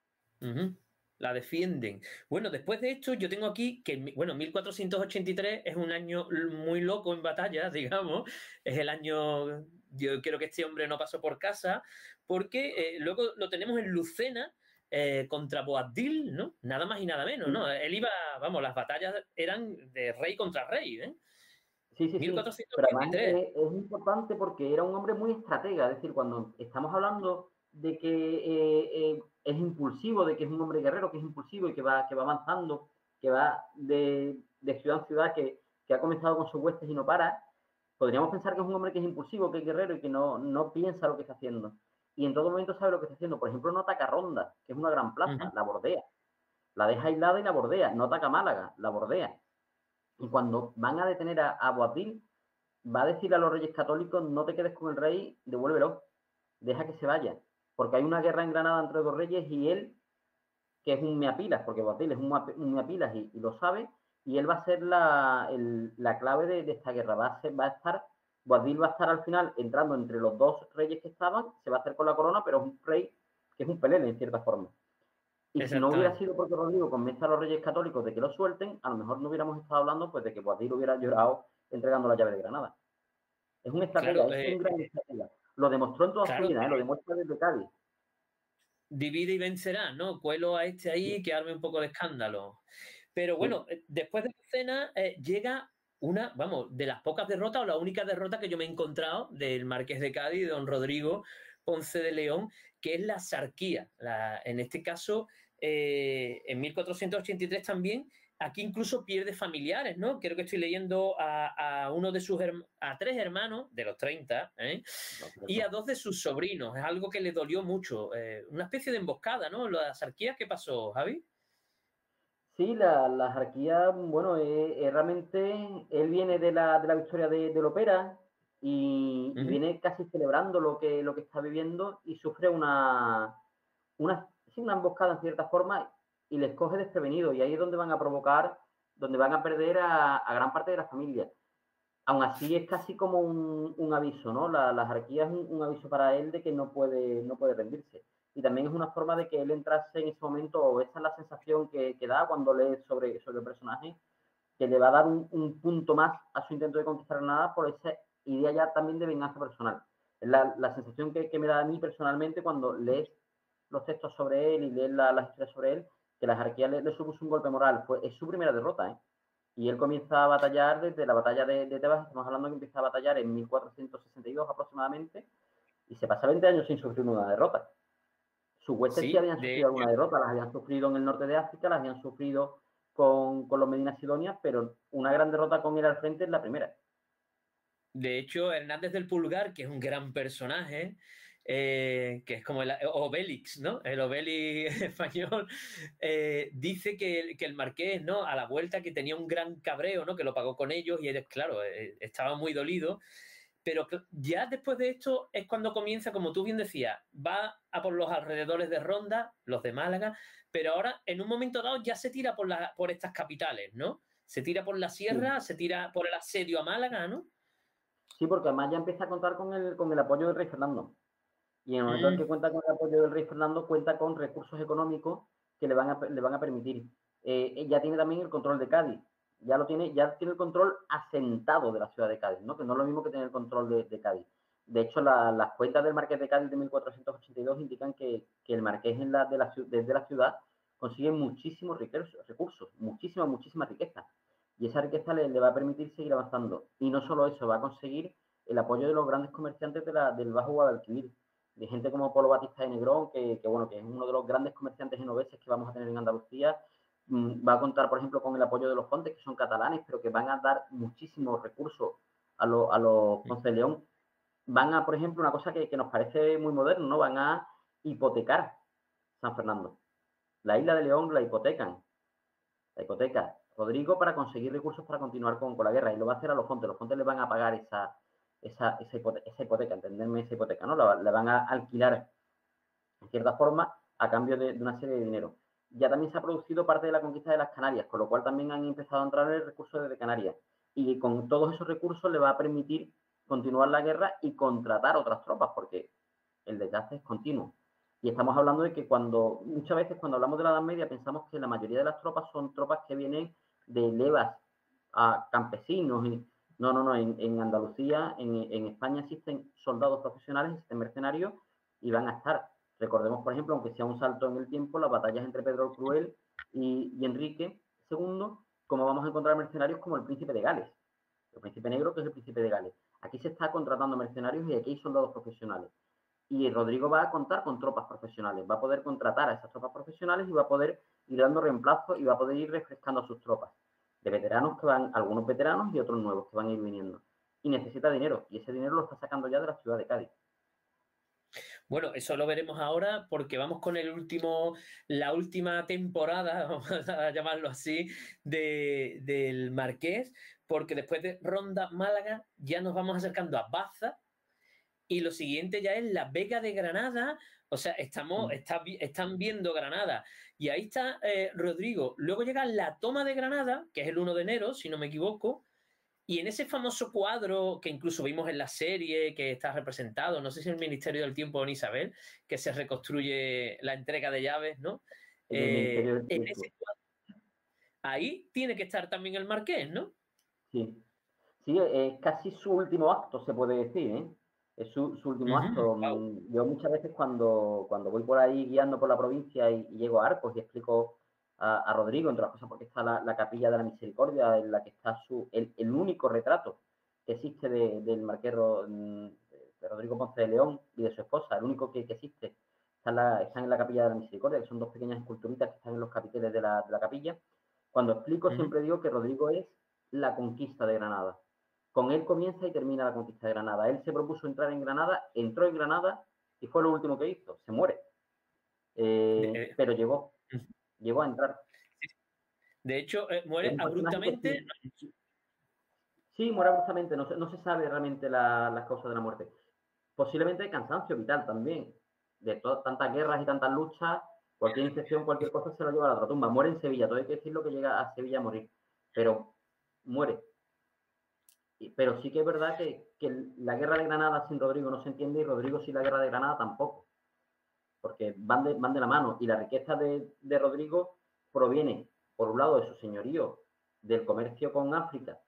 La defienden. Bueno, después de esto, yo tengo aquí que, bueno, 1483 es un año muy loco en batalla, digamos. Es el año, yo creo que este hombre no pasó por casa, porque luego lo tenemos en Lucena contra Boabdil, ¿no? Nada más y nada menos, ¿no? Él iba, vamos, las batallas eran de rey contra rey, ¿eh? Sí. Pero además 1483. es importante porque era un hombre muy estratega. Es decir, cuando estamos hablando de que es impulsivo, de que es un hombre guerrero, que es impulsivo y que va avanzando, que va de ciudad en ciudad, que ha comenzado con sus huestes y no para, podríamos pensar que es un hombre que es impulsivo, que es guerrero y que no piensa lo que está haciendo. Y en todo momento sabe lo que está haciendo. Por ejemplo, no ataca Ronda, que es una gran plaza, la bordea. La deja aislada y la bordea. No ataca Málaga, la bordea. Y cuando van a detener a Boabdil, va a decir a los reyes católicos, no te quedes con el rey, devuélvelo, deja que se vaya. Porque hay una guerra en Granada entre dos reyes y él, que es un meapilas, porque Boabdil es un meapilas y lo sabe, y él va a ser la clave de esta guerra. Boabdil va a estar al final entrando entre los dos reyes que estaban, se va a hacer con la corona, pero es un rey que es un pelele en cierta forma. Y si no hubiera sido porque Rodrigo convence a los reyes católicos de que lo suelten, a lo mejor no hubiéramos estado hablando pues de que Boabdil hubiera llorado entregando la llave de Granada. Es un estratega, Claro, es un gran estratega. Lo demostró en toda su vida, lo demuestra desde Cádiz. Divide y vencerá, ¿no? Cuelo a este ahí que arme un poco de escándalo. Pero bueno, después de la escena llega una, vamos, de las pocas derrotas o la única derrota que yo me he encontrado del Marqués de Cádiz, de don Rodrigo Ponce de León, que es la Sarquía. En este caso, en 1483 también, aquí incluso pierde familiares, ¿no? Creo que estoy leyendo a uno de sus a tres hermanos de los 30, ¿eh? Y a dos de sus sobrinos. Es algo que le dolió mucho. Una especie de emboscada, ¿no? La Sarquía, ¿qué pasó, Javi? Sí, la jerarquía, bueno, realmente él viene de la victoria del Opera y viene casi celebrando lo que está viviendo y sufre una emboscada en cierta forma y les coge desprevenido y ahí es donde van a provocar, donde van a perder a gran parte de la familia. Aún así es casi como un aviso, ¿no? La jerarquía es un aviso para él de que no puede rendirse. Y también es una forma de que él entrase en ese momento, o esa es la sensación que da cuando lee sobre el personaje, que le va a dar un punto más a su intento de conquistar Granada por esa idea ya también de venganza personal. Es la sensación que me da a mí personalmente cuando lees los textos sobre él y lees las historias sobre él, que la jerarquía le supuso un golpe moral. Es su primera derrota, ¿eh? Y él comienza a batallar desde la batalla de Tebas, estamos hablando que empieza a batallar en 1462 aproximadamente, y se pasa 20 años sin sufrir una derrota. Sus huestes sí habían sufrido alguna derrota, las habían sufrido en el norte de África, las habían sufrido con los Medina Sidonia, pero una gran derrota con él al frente es la primera. De hecho, Hernández del Pulgar, que es un gran personaje, que es como el Obélix, ¿no? El Obélix español, dice que el marqués, ¿no? A la vuelta que tenía un gran cabreo, ¿no? Que lo pagó con ellos y él, claro, estaba muy dolido. Pero ya después de esto es cuando comienza, como tú bien decías, va a por los alrededores de Ronda, los de Málaga, pero ahora en un momento dado ya se tira por estas capitales, ¿no? Se tira por la sierra, se tira por el asedio a Málaga, ¿no? Sí, porque además ya empieza a contar con el apoyo del rey Fernando. Y en el momento en que cuenta con el apoyo del rey Fernando, cuenta con recursos económicos que le van a permitir. Ya tiene también el control de Cádiz. Ya tiene el control asentado de la ciudad de Cádiz, ¿no? Que no es lo mismo que tener el control de Cádiz. De hecho, las cuentas del Marqués de Cádiz de 1482 indican que el Marqués desde la ciudad consigue muchísimos recursos, muchísima riqueza. Y esa riqueza le va a permitir seguir avanzando. Y no solo eso, va a conseguir el apoyo de los grandes comerciantes del Bajo Guadalquivir, de gente como Polo Batista de Negrón, que es uno de los grandes comerciantes genoveses que vamos a tener en Andalucía. Va a contar, por ejemplo, con el apoyo de los condes, que son catalanes, pero que van a dar muchísimos recursos a los Ponce de León. Van a, por ejemplo, una cosa que nos parece muy moderno, ¿no? Van a hipotecar San Fernando. La isla de León la hipotecan. La hipoteca Rodrigo para conseguir recursos para continuar con la guerra. Y lo va a hacer a los Fontes. Los Fontes le van a pagar esa hipoteca, entenderme esa hipoteca, ¿no? La van a alquilar en cierta forma a cambio de una serie de dinero. Ya también se ha producido parte de la conquista de las Canarias, con lo cual también han empezado a entrar el recurso desde Canarias. Y con todos esos recursos le va a permitir continuar la guerra y contratar otras tropas, porque el desgaste es continuo. Y estamos hablando de que muchas veces cuando hablamos de la Edad Media pensamos que la mayoría de las tropas son tropas que vienen de levas a campesinos. No, en Andalucía, en España existen soldados profesionales, existen mercenarios y van a estar. Recordemos, por ejemplo, aunque sea un salto en el tiempo, las batallas entre Pedro el Cruel y Enrique II, como vamos a encontrar mercenarios como el príncipe de Gales, el príncipe negro, que es el príncipe de Gales. Aquí se está contratando mercenarios y aquí hay soldados profesionales. Y Rodrigo va a contar con tropas profesionales, va a poder contratar a esas tropas profesionales y va a poder ir dando reemplazo y va a poder ir refrescando a sus tropas. De veteranos que van, algunos veteranos y otros nuevos que van a ir viniendo. Y necesita dinero, y ese dinero lo está sacando ya de la ciudad de Cádiz. Bueno, eso lo veremos ahora porque vamos con la última temporada, vamos a llamarlo así, del Marqués, porque después de Ronda Málaga ya nos vamos acercando a Baza y lo siguiente ya es la Vega de Granada, o sea, están viendo Granada y ahí está Rodrigo. Luego llega la toma de Granada, que es el 1 de enero, si no me equivoco, y en ese famoso cuadro que incluso vimos en la serie, que está representado, no sé si en el Ministerio del Tiempo o en Isabel, que se reconstruye la entrega de llaves, ¿no? En el Ministerio del En Tiempo. ese cuadro, ahí tiene que estar también el Marqués, ¿no? Sí. Sí, es casi su último acto, se puede decir, ¿eh? Es su último acto. Wow. Yo muchas veces cuando voy por ahí guiando por la provincia y llego a Arcos y explico a Rodrigo, entre las cosas, porque está la Capilla de la Misericordia, en la que está el único retrato que existe del marqués de Rodrigo Ponce de León y de su esposa, el único que existe. Están en la Capilla de la Misericordia, que son dos pequeñas esculturitas que están en los capiteles de la capilla. Cuando explico siempre digo que Rodrigo es la conquista de Granada. Con él comienza y termina la conquista de Granada. Él se propuso entrar en Granada, entró en Granada y fue lo último que hizo. Se muere. Pero llegó a entrar. De hecho, Es muere un personaje que abruptamente. sí muere abruptamente. No se sabe realmente las causas de la muerte. Posiblemente de cansancio vital también. De tantas guerras y tantas luchas, cualquier infección, cualquier cosa se lo lleva a la otra tumba. Muere en Sevilla. Todo hay que decirlo que llega a Sevilla a morir. Pero muere. Pero sí que es verdad que la guerra de Granada sin Rodrigo no se entiende y Rodrigo sin la guerra de Granada tampoco, porque van de la mano. Y la riqueza de Rodrigo proviene, por un lado, de su señorío, del comercio con África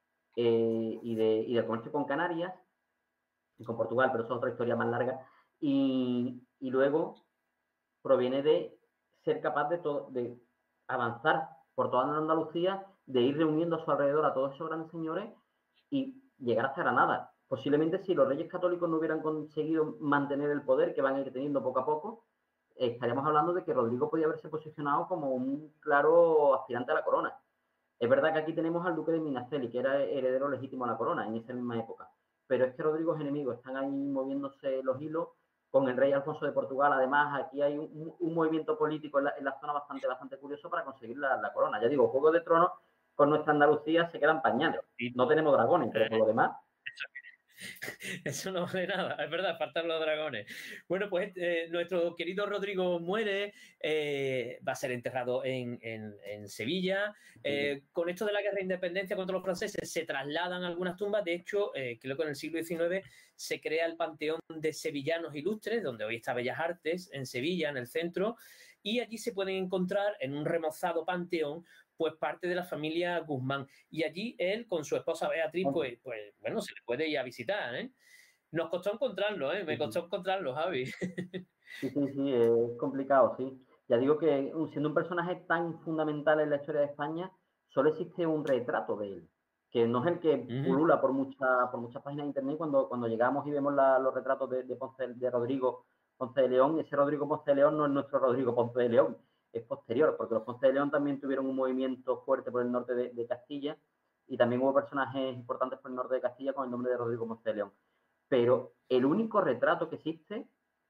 y del comercio con Canarias y con Portugal, pero eso es otra historia más larga. Y luego proviene de ser capaz de avanzar por toda Andalucía, de ir reuniendo a su alrededor a todos esos grandes señores y llegar hasta Granada. Posiblemente si los reyes católicos no hubieran conseguido mantener el poder que van a ir teniendo poco a poco, estaríamos hablando de que Rodrigo podía haberse posicionado como un claro aspirante a la corona. Es verdad que aquí tenemos al duque de Minaceli, que era heredero legítimo a la corona en esa misma época, pero es que Rodrigo es enemigo, están ahí moviéndose los hilos con el rey Alfonso de Portugal. Además, aquí hay un movimiento político en la zona bastante curioso para conseguir la corona. Ya digo, Juego de Tronos con nuestra Andalucía se quedan pañales. No tenemos dragones, pero por lo demás. Eso no vale nada, es verdad, faltan los dragones. Bueno, pues nuestro querido Rodrigo muere, va a ser enterrado en Sevilla. Con esto de la guerra de independencia contra los franceses se trasladan algunas tumbas. De hecho, creo que en el siglo XIX se crea el Panteón de Sevillanos Ilustres, donde hoy está Bellas Artes, en Sevilla, en el centro, y allí se pueden encontrar en un remozado panteón pues parte de la familia Guzmán. Y allí él, con su esposa Beatriz, pues bueno, se le puede ir a visitar, ¿eh? Nos costó encontrarlo, ¿eh? Me costó encontrarlo, Javi. Sí, es complicado, sí. Ya digo que siendo un personaje tan fundamental en la historia de España, solo existe un retrato de él, que no es el que pulula por muchas páginas de internet. Cuando llegamos y vemos los retratos de Rodrigo Ponce de León, ese Rodrigo Ponce de León no es nuestro Rodrigo Ponce de León, es posterior, porque los Ponce de León también tuvieron un movimiento fuerte por el norte de Castilla y también hubo personajes importantes por el norte de Castilla con el nombre de Rodrigo Ponce de León. Pero el único retrato que existe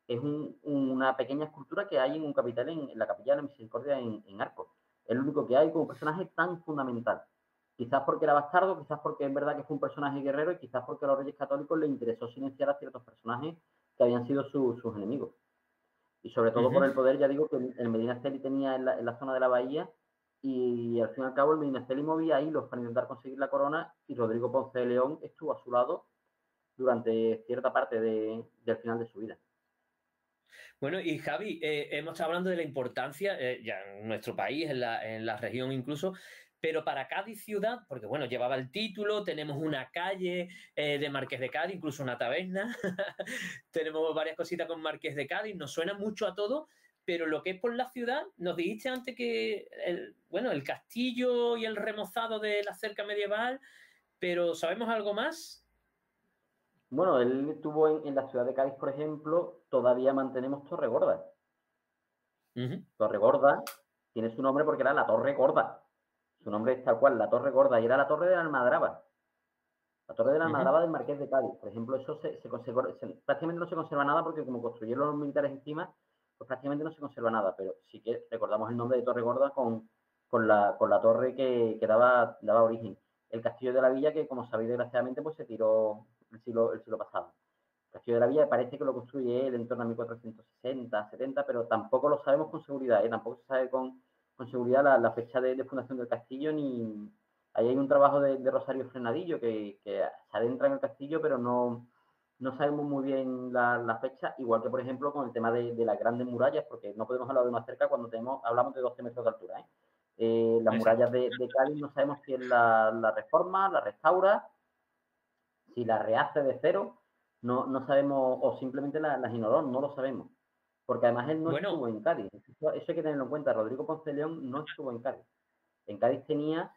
es una pequeña escultura que hay en un capitel en la Capilla de la Misericordia en Arcos. Es el único que hay como personaje tan fundamental. Quizás porque era bastardo, quizás porque es verdad que fue un personaje guerrero y quizás porque a los reyes católicos les interesó silenciar a ciertos personajes que habían sido sus enemigos. Y sobre todo por el poder, ya digo, que el Medinaceli tenía en la zona de la bahía y al fin y al cabo el Medinaceli movía hilos para intentar conseguir la corona y Rodrigo Ponce de León estuvo a su lado durante cierta parte del final de su vida. Bueno, y Javi, hemos estado hablando de la importancia, ya en nuestro país, en la región incluso, pero para Cádiz ciudad, porque bueno, llevaba el título, tenemos una calle de Marqués de Cádiz, incluso una taberna, tenemos varias cositas con Marqués de Cádiz, nos suena mucho a todo, pero lo que es por la ciudad, nos dijiste antes que, bueno, el castillo y el remozado de la cerca medieval, pero ¿sabemos algo más? Bueno, él estuvo en la ciudad de Cádiz, por ejemplo, todavía mantenemos Torregorda. Torregorda tiene su nombre porque era la Torre Gorda. Su nombre es tal cual, la Torre Gorda, y era la Torre de la Almadraba. La Torre de la Almadraba del Marqués de Cádiz. Por ejemplo, eso se conservó, prácticamente no se conserva nada porque como construyeron los militares encima, pues prácticamente no se conserva nada, pero sí que recordamos el nombre de Torre Gorda con la torre que daba origen. El castillo de la Villa, que como sabéis desgraciadamente, pues se tiró el siglo pasado. El castillo de la Villa parece que lo construye él en torno a 1460, 70, pero tampoco lo sabemos con seguridad, ¿eh? Tampoco se sabe con seguridad la fecha de fundación del castillo, ni ahí hay un trabajo de Rosario Frenadillo que se adentra en el castillo, pero no sabemos muy bien la fecha, igual que por ejemplo con el tema de las grandes murallas, porque no podemos hablar de más cerca cuando hablamos de 12 metros de altura. Las murallas de Cádiz no sabemos si es la reforma, la restaura, si la rehace de cero, no sabemos, o simplemente las ignoró, no lo sabemos. Porque además él no estuvo en Cádiz. Eso hay que tenerlo en cuenta. Rodrigo Ponce de León no estuvo en Cádiz. En Cádiz tenía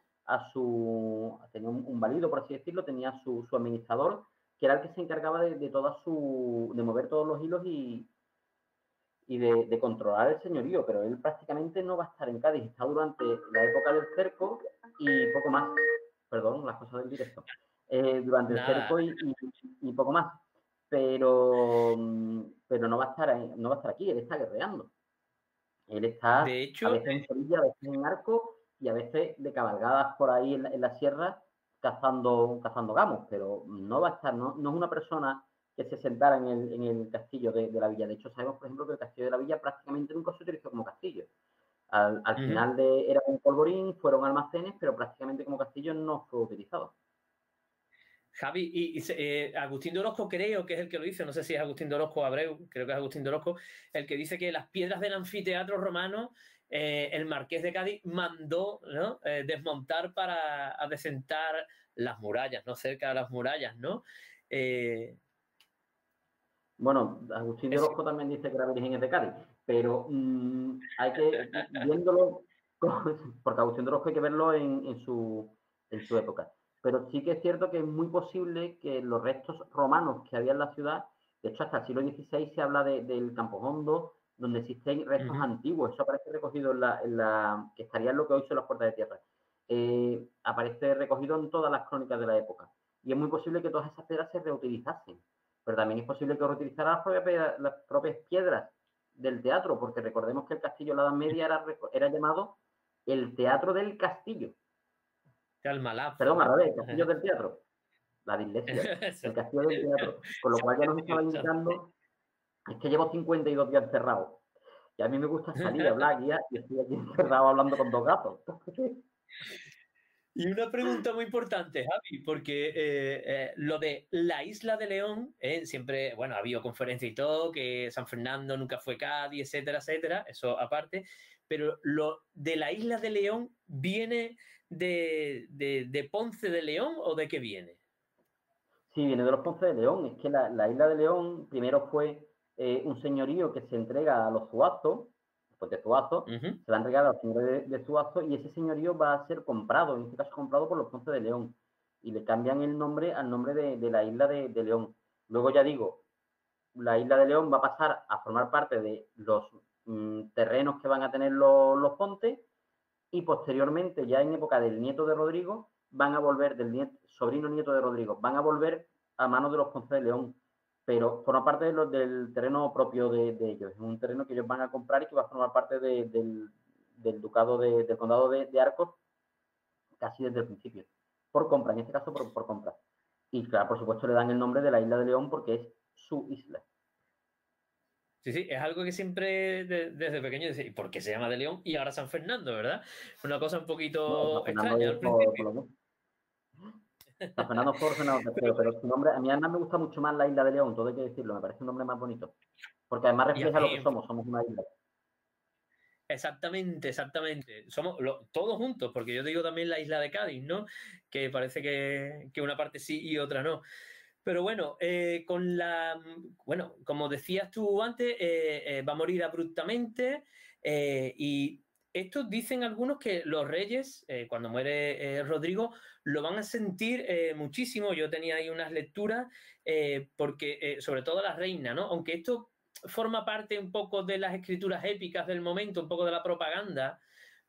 un válido, por así decirlo, tenía su administrador, que era el que se encargaba de mover todos los hilos y de controlar el señorío, pero él prácticamente no va a estar en Cádiz, está durante la época del cerco y poco más. Perdón, las cosas del directo. Durante el cerco y poco más. Pero no va a estar aquí, él está guerreando. Él está De hecho, a veces en Sevilla, a veces en Arco y a veces de cabalgadas por ahí en la sierra cazando gamos, pero no va a estar, no es una persona que se sentara en el castillo de la villa. De hecho, sabemos, por ejemplo, que el castillo de la villa prácticamente nunca se utilizó como castillo. Al final era un polvorín, fueron almacenes, pero prácticamente como castillo no fue utilizado. Javi, Agustín de Orozco creo que es el que lo dice, no sé si es Agustín de Orozco o Abreu, creo que es Agustín de Orozco, el que dice que las piedras del anfiteatro romano, el Marqués de Cádiz mandó, ¿no? Desmontar para adecentar las murallas, ¿no? Cerca de las murallas, ¿no? Bueno, Agustín de Orozco también dice que la Virgen es de Cádiz, pero hay que, viéndolo, porque Agustín de Orozco hay que verlo en su época. Pero sí que es cierto que es muy posible que los restos romanos que había en la ciudad, de hecho hasta el siglo XVI se habla del Campohondo, donde existen restos antiguos, eso aparece recogido que estaría en lo que hoy son las puertas de tierra. Aparece recogido en todas las crónicas de la época. Y es muy posible que todas esas piedras se reutilizasen. Pero también es posible que reutilizara las propias piedras del teatro, porque recordemos que el castillo de la Edad Media era llamado el Teatro del Castillo. Perdón, al revés, el Castillo del Teatro. La dislexia, el Castillo del Teatro. Con lo cual ya nos estaba indicando, es que llevo 52 días encerrado. Y a mí me gusta salir a hablar guía, y estoy aquí encerrado hablando con dos gatos. Y una pregunta muy importante, Javi, porque lo de la isla de León, siempre, bueno, ha habido conferencias y todo, que San Fernando nunca fue Cádiz, etcétera, eso aparte, pero lo de la isla de León, ¿viene de Ponce de León o de qué viene? Sí, viene de los Ponce de León. Es que la isla de León primero fue un señorío que se entrega a los Zuazos, después de Zuazo, se va a entregar a los señores de Zuazo y ese señorío va a ser comprado, en este caso comprado por los Ponce de León. Y le cambian el nombre al nombre de la isla de León. Luego ya digo, la isla de León va a pasar a formar parte de los terrenos que van a tener los Pontes y posteriormente, ya en época del nieto de Rodrigo, van a volver, sobrino nieto de Rodrigo, van a volver a manos de los Ponce de León. pero forma parte del terreno propio de ellos. Es un terreno que ellos van a comprar y que va a formar parte del ducado del condado de Arcos casi desde el principio, por compra, en este caso por compra. Y claro, por supuesto le dan el nombre de la isla de León porque es su isla. Sí, sí, es algo que siempre desde pequeño dice, ¿y por qué se llama de León y ahora San Fernando, verdad? Una cosa un No, San poquito Fernando extraña es al principio. por lo mismo. San Fernando por Fernando III, pero su nombre, a mí además me gusta mucho más la isla de León, todo hay que decirlo, me parece un nombre más bonito. Porque además Y a refleja lo que mí, somos una isla. exactamente, exactamente. Somos todos juntos, porque yo digo también la isla de Cádiz, ¿no? Que parece que una parte sí y otra no. Pero bueno, bueno, como decías tú antes, va a morir abruptamente y estos dicen algunos que los reyes, cuando muere Rodrigo, lo van a sentir muchísimo. Yo tenía ahí unas lecturas, porque sobre todo la reina, ¿no? Aunque esto forma parte un poco de las escrituras épicas del momento, un poco de la propaganda.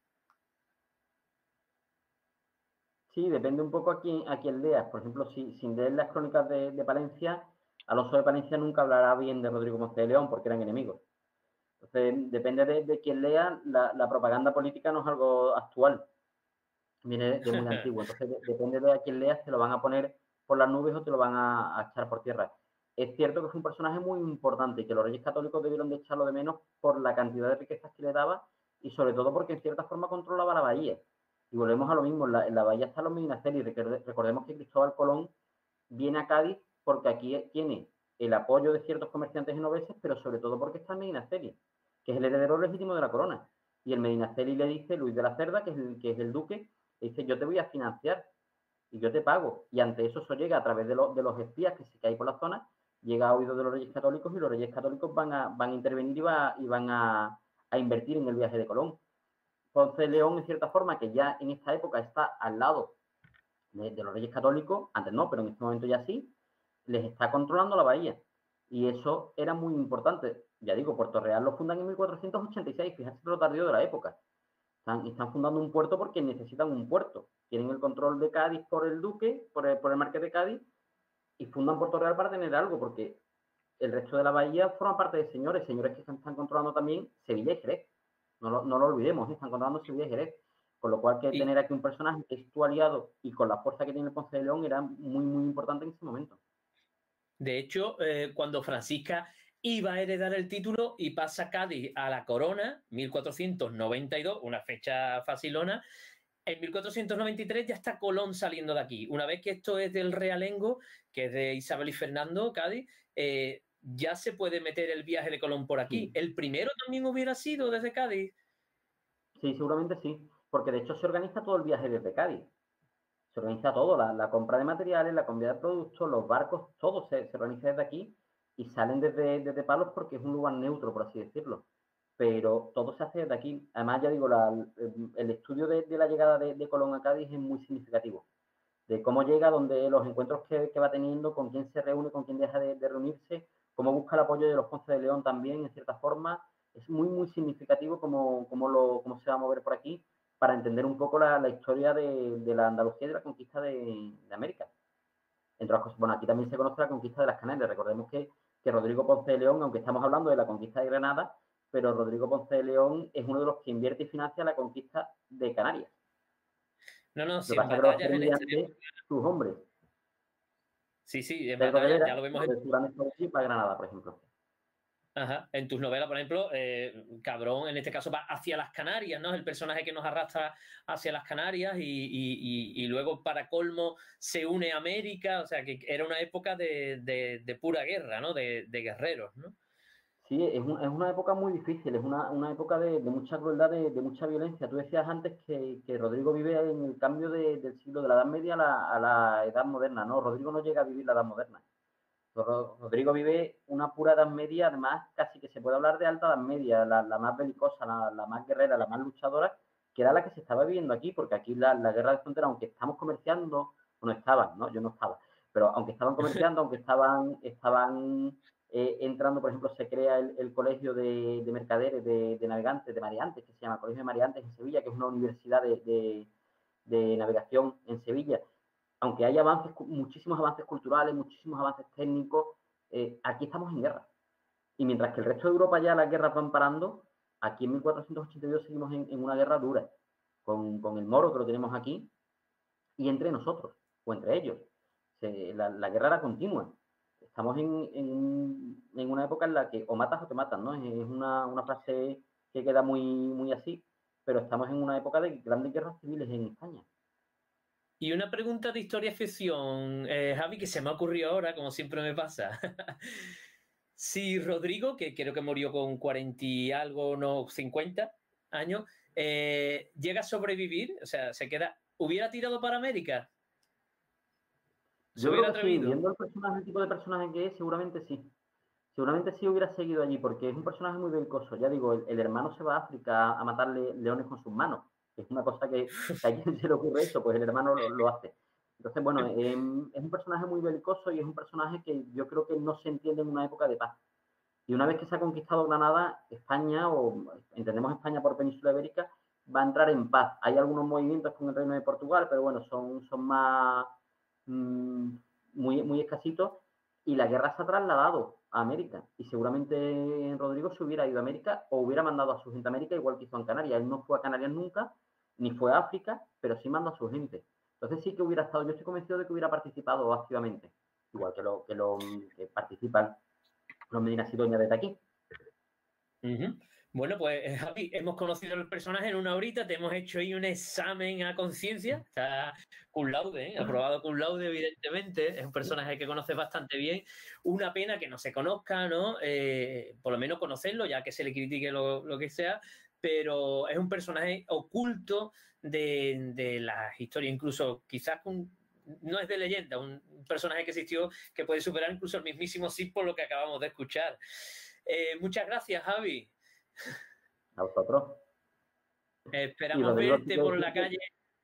Sí, depende un poco a quién leas. Por ejemplo, si sin leer las crónicas de Palencia, Alonso de Palencia nunca hablará bien de Rodrigo Ponce de León porque eran enemigos. Entonces, depende de quién lea, la propaganda política no es algo actual, viene de muy antiguo. Entonces, depende de a quién leas, te lo van a poner por las nubes o te lo van a echar por tierra. Es cierto que fue un personaje muy importante y que los reyes católicos debieron de echarlo de menos por la cantidad de riquezas que le daba y sobre todo porque en cierta forma controlaba la bahía. Y volvemos a lo mismo, en la bahía están los Medinaceli. Recordemos que Cristóbal Colón viene a Cádiz porque aquí tiene el apoyo de ciertos comerciantes genoveses, pero sobre todo porque está en Medinaceli, que es el heredero legítimo de la corona. Y el Medinaceli le dice, Luis de la Cerda, que es el duque, le dice, yo te voy a financiar y yo te pago. Y ante eso llega a través de los espías que hay por la zona, llega a oídos de los reyes católicos y los reyes católicos van a intervenir y van a invertir en el viaje de Colón. Ponce de León, en cierta forma, que ya en esta época está al lado de los reyes católicos, antes no, pero en este momento ya sí, les está controlando la bahía. Y eso era muy importante. Ya digo, Puerto Real lo fundan en 1486, fíjate lo tardío de la época. Están fundando un puerto porque necesitan un puerto. Tienen el control de Cádiz por el duque, por el marqués de Cádiz, y fundan Puerto Real para tener algo, porque el resto de la bahía forma parte de señores que están controlando también Sevilla y Jerez. No lo olvidemos, están controlando Sevilla y Jerez. Con lo cual, que Y tener aquí un personaje que es tu aliado y con la fuerza que tiene el Ponce de León era muy, muy importante en ese momento. de hecho, cuando Francisca iba a heredar el título y pasa Cádiz a la corona, 1492, una fecha facilona, en 1493 ya está Colón saliendo de aquí. Una vez que esto es del realengo, que es de Isabel y Fernando, Cádiz, ya se puede meter el viaje de Colón por aquí. Sí, El primero también hubiera sido desde Cádiz. sí, seguramente sí, porque de hecho se organiza todo el viaje desde Cádiz. Se organiza todo, la compra de materiales, la compra de productos, los barcos, todo se organiza desde aquí y salen desde Palos porque es un lugar neutro, por así decirlo. Pero todo se hace desde aquí. Además, ya digo, el estudio de la llegada de Colón a Cádiz es muy significativo. De cómo llega, donde los encuentros que va teniendo, con quién se reúne, con quién deja de reunirse, cómo busca el apoyo de los Ponce de León también, en cierta forma. Es muy, muy significativo cómo se va a mover por aquí para entender un poco la historia de la Andalucía y de la conquista de América. Entre otras cosas, bueno, aquí también se conoce la conquista de las Canarias. Recordemos que Rodrigo Ponce de León, aunque estamos hablando de la conquista de Granada, pero Rodrigo Ponce de León es uno de los que invierte y financia la conquista de Canarias. No, no, Lo si que en pasa es que lo batallas hacen en esta mediante sus hombres. sí, sí, en Pedro de batallas Vera, ya lo vemos de su gran estrategia para Granada, por ejemplo. ajá. En tus novelas, por ejemplo, Cabrón, en este caso va hacia las Canarias, ¿no? Es el personaje que nos arrastra hacia las Canarias y luego, para colmo, se une a América, o sea, que era una época de pura guerra, ¿no? De guerreros, ¿no? Sí, es una época muy difícil, es una época de mucha crueldad, de mucha violencia. Tú decías antes que Rodrigo vive en el cambio del siglo de la Edad Media a la Edad Moderna, ¿no? Rodrigo no llega a vivir la Edad Moderna. Rodrigo vive una pura Edad Media, además casi que se puede hablar de alta Edad Media, la más belicosa, la más guerrera, la más luchadora, que era la que se estaba viviendo aquí, porque aquí la guerra de frontera, aunque estamos comerciando, o no estaban, ¿no? Yo no estaba, pero aunque estaban comerciando, aunque estaban entrando, por ejemplo, se crea el colegio de mercaderes, de navegantes, de mareantes, que se llama Colegio de Mareantes en Sevilla, que es una universidad de navegación en Sevilla, aunque hay avances, muchísimos avances culturales, muchísimos avances técnicos, aquí estamos en guerra. Y mientras que el resto de Europa ya las guerras van parando, aquí en 1482 seguimos en una guerra dura, con el moro que lo tenemos aquí, y entre nosotros, o entre ellos. La guerra era continua. Estamos en una época en la que o matas o te matan, ¿no? Es una frase que queda muy así, pero estamos en una época de grandes guerras civiles en España. Y una pregunta de historia ficción, Javi, que se me ha ocurrido ahora, como siempre me pasa. Si Rodrigo, que creo que murió con 40 y algo, no 50 años, llega a sobrevivir, o sea, ¿hubiera tirado para América? ¿Se Yo creo hubiera que sí, atrevido? viendo el tipo de personaje que es, seguramente sí. Seguramente sí hubiera seguido allí, porque es un personaje muy belicoso. Ya digo, el hermano se va a África a matarle leones con sus manos. Es una cosa que a quien se le ocurre eso, pues el hermano lo hace. Entonces, bueno, es un personaje muy belicoso y es un personaje que yo creo que no se entiende en una época de paz. Y una vez que se ha conquistado Granada, España, o entendemos España por península ibérica, va a entrar en paz. Hay algunos movimientos con el Reino de Portugal, pero bueno, son más muy escasitos. Y la guerra se ha trasladado a América. Y seguramente Rodrigo se hubiera ido a América o hubiera mandado a su gente a América, igual que hizo en Canarias. Él no fue a Canarias nunca, ni fue a África, pero sí mandó a su gente. Entonces sí que hubiera estado, yo estoy convencido de que hubiera participado activamente, igual que participan los Medina Sidonia desde aquí. Bueno, pues Javi, hemos conocido el personaje en una horita, te hemos hecho ahí un examen a conciencia, está cum laude, aprobado cum laude, evidentemente, es un personaje que conoces bastante bien, una pena que no se conozca, ¿no? Por lo menos conocerlo, ya que se le critique lo que sea, pero es un personaje oculto de las historias, incluso quizás no es de leyenda, un personaje que existió que puede superar incluso el mismísimo Cid por lo que acabamos de escuchar. Muchas gracias, Javi. A vosotros. Y Esperamos Rodrigo, sí verte que por decir la que, calle.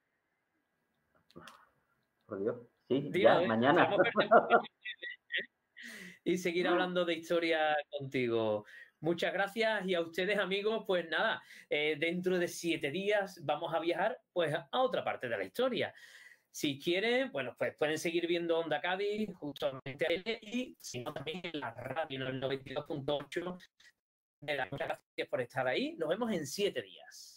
por Dios, sí, ya, Dime, mañana. esperamos verte por la calle y seguir hablando de historia contigo. Muchas gracias y a ustedes, amigos, pues nada, dentro de 7 días vamos a viajar pues a otra parte de la historia. Si quieren, bueno, pues pueden seguir viendo Onda Cádiz justamente y si no también en la radio en el 92.8. Muchas gracias por estar ahí. Nos vemos en 7 días.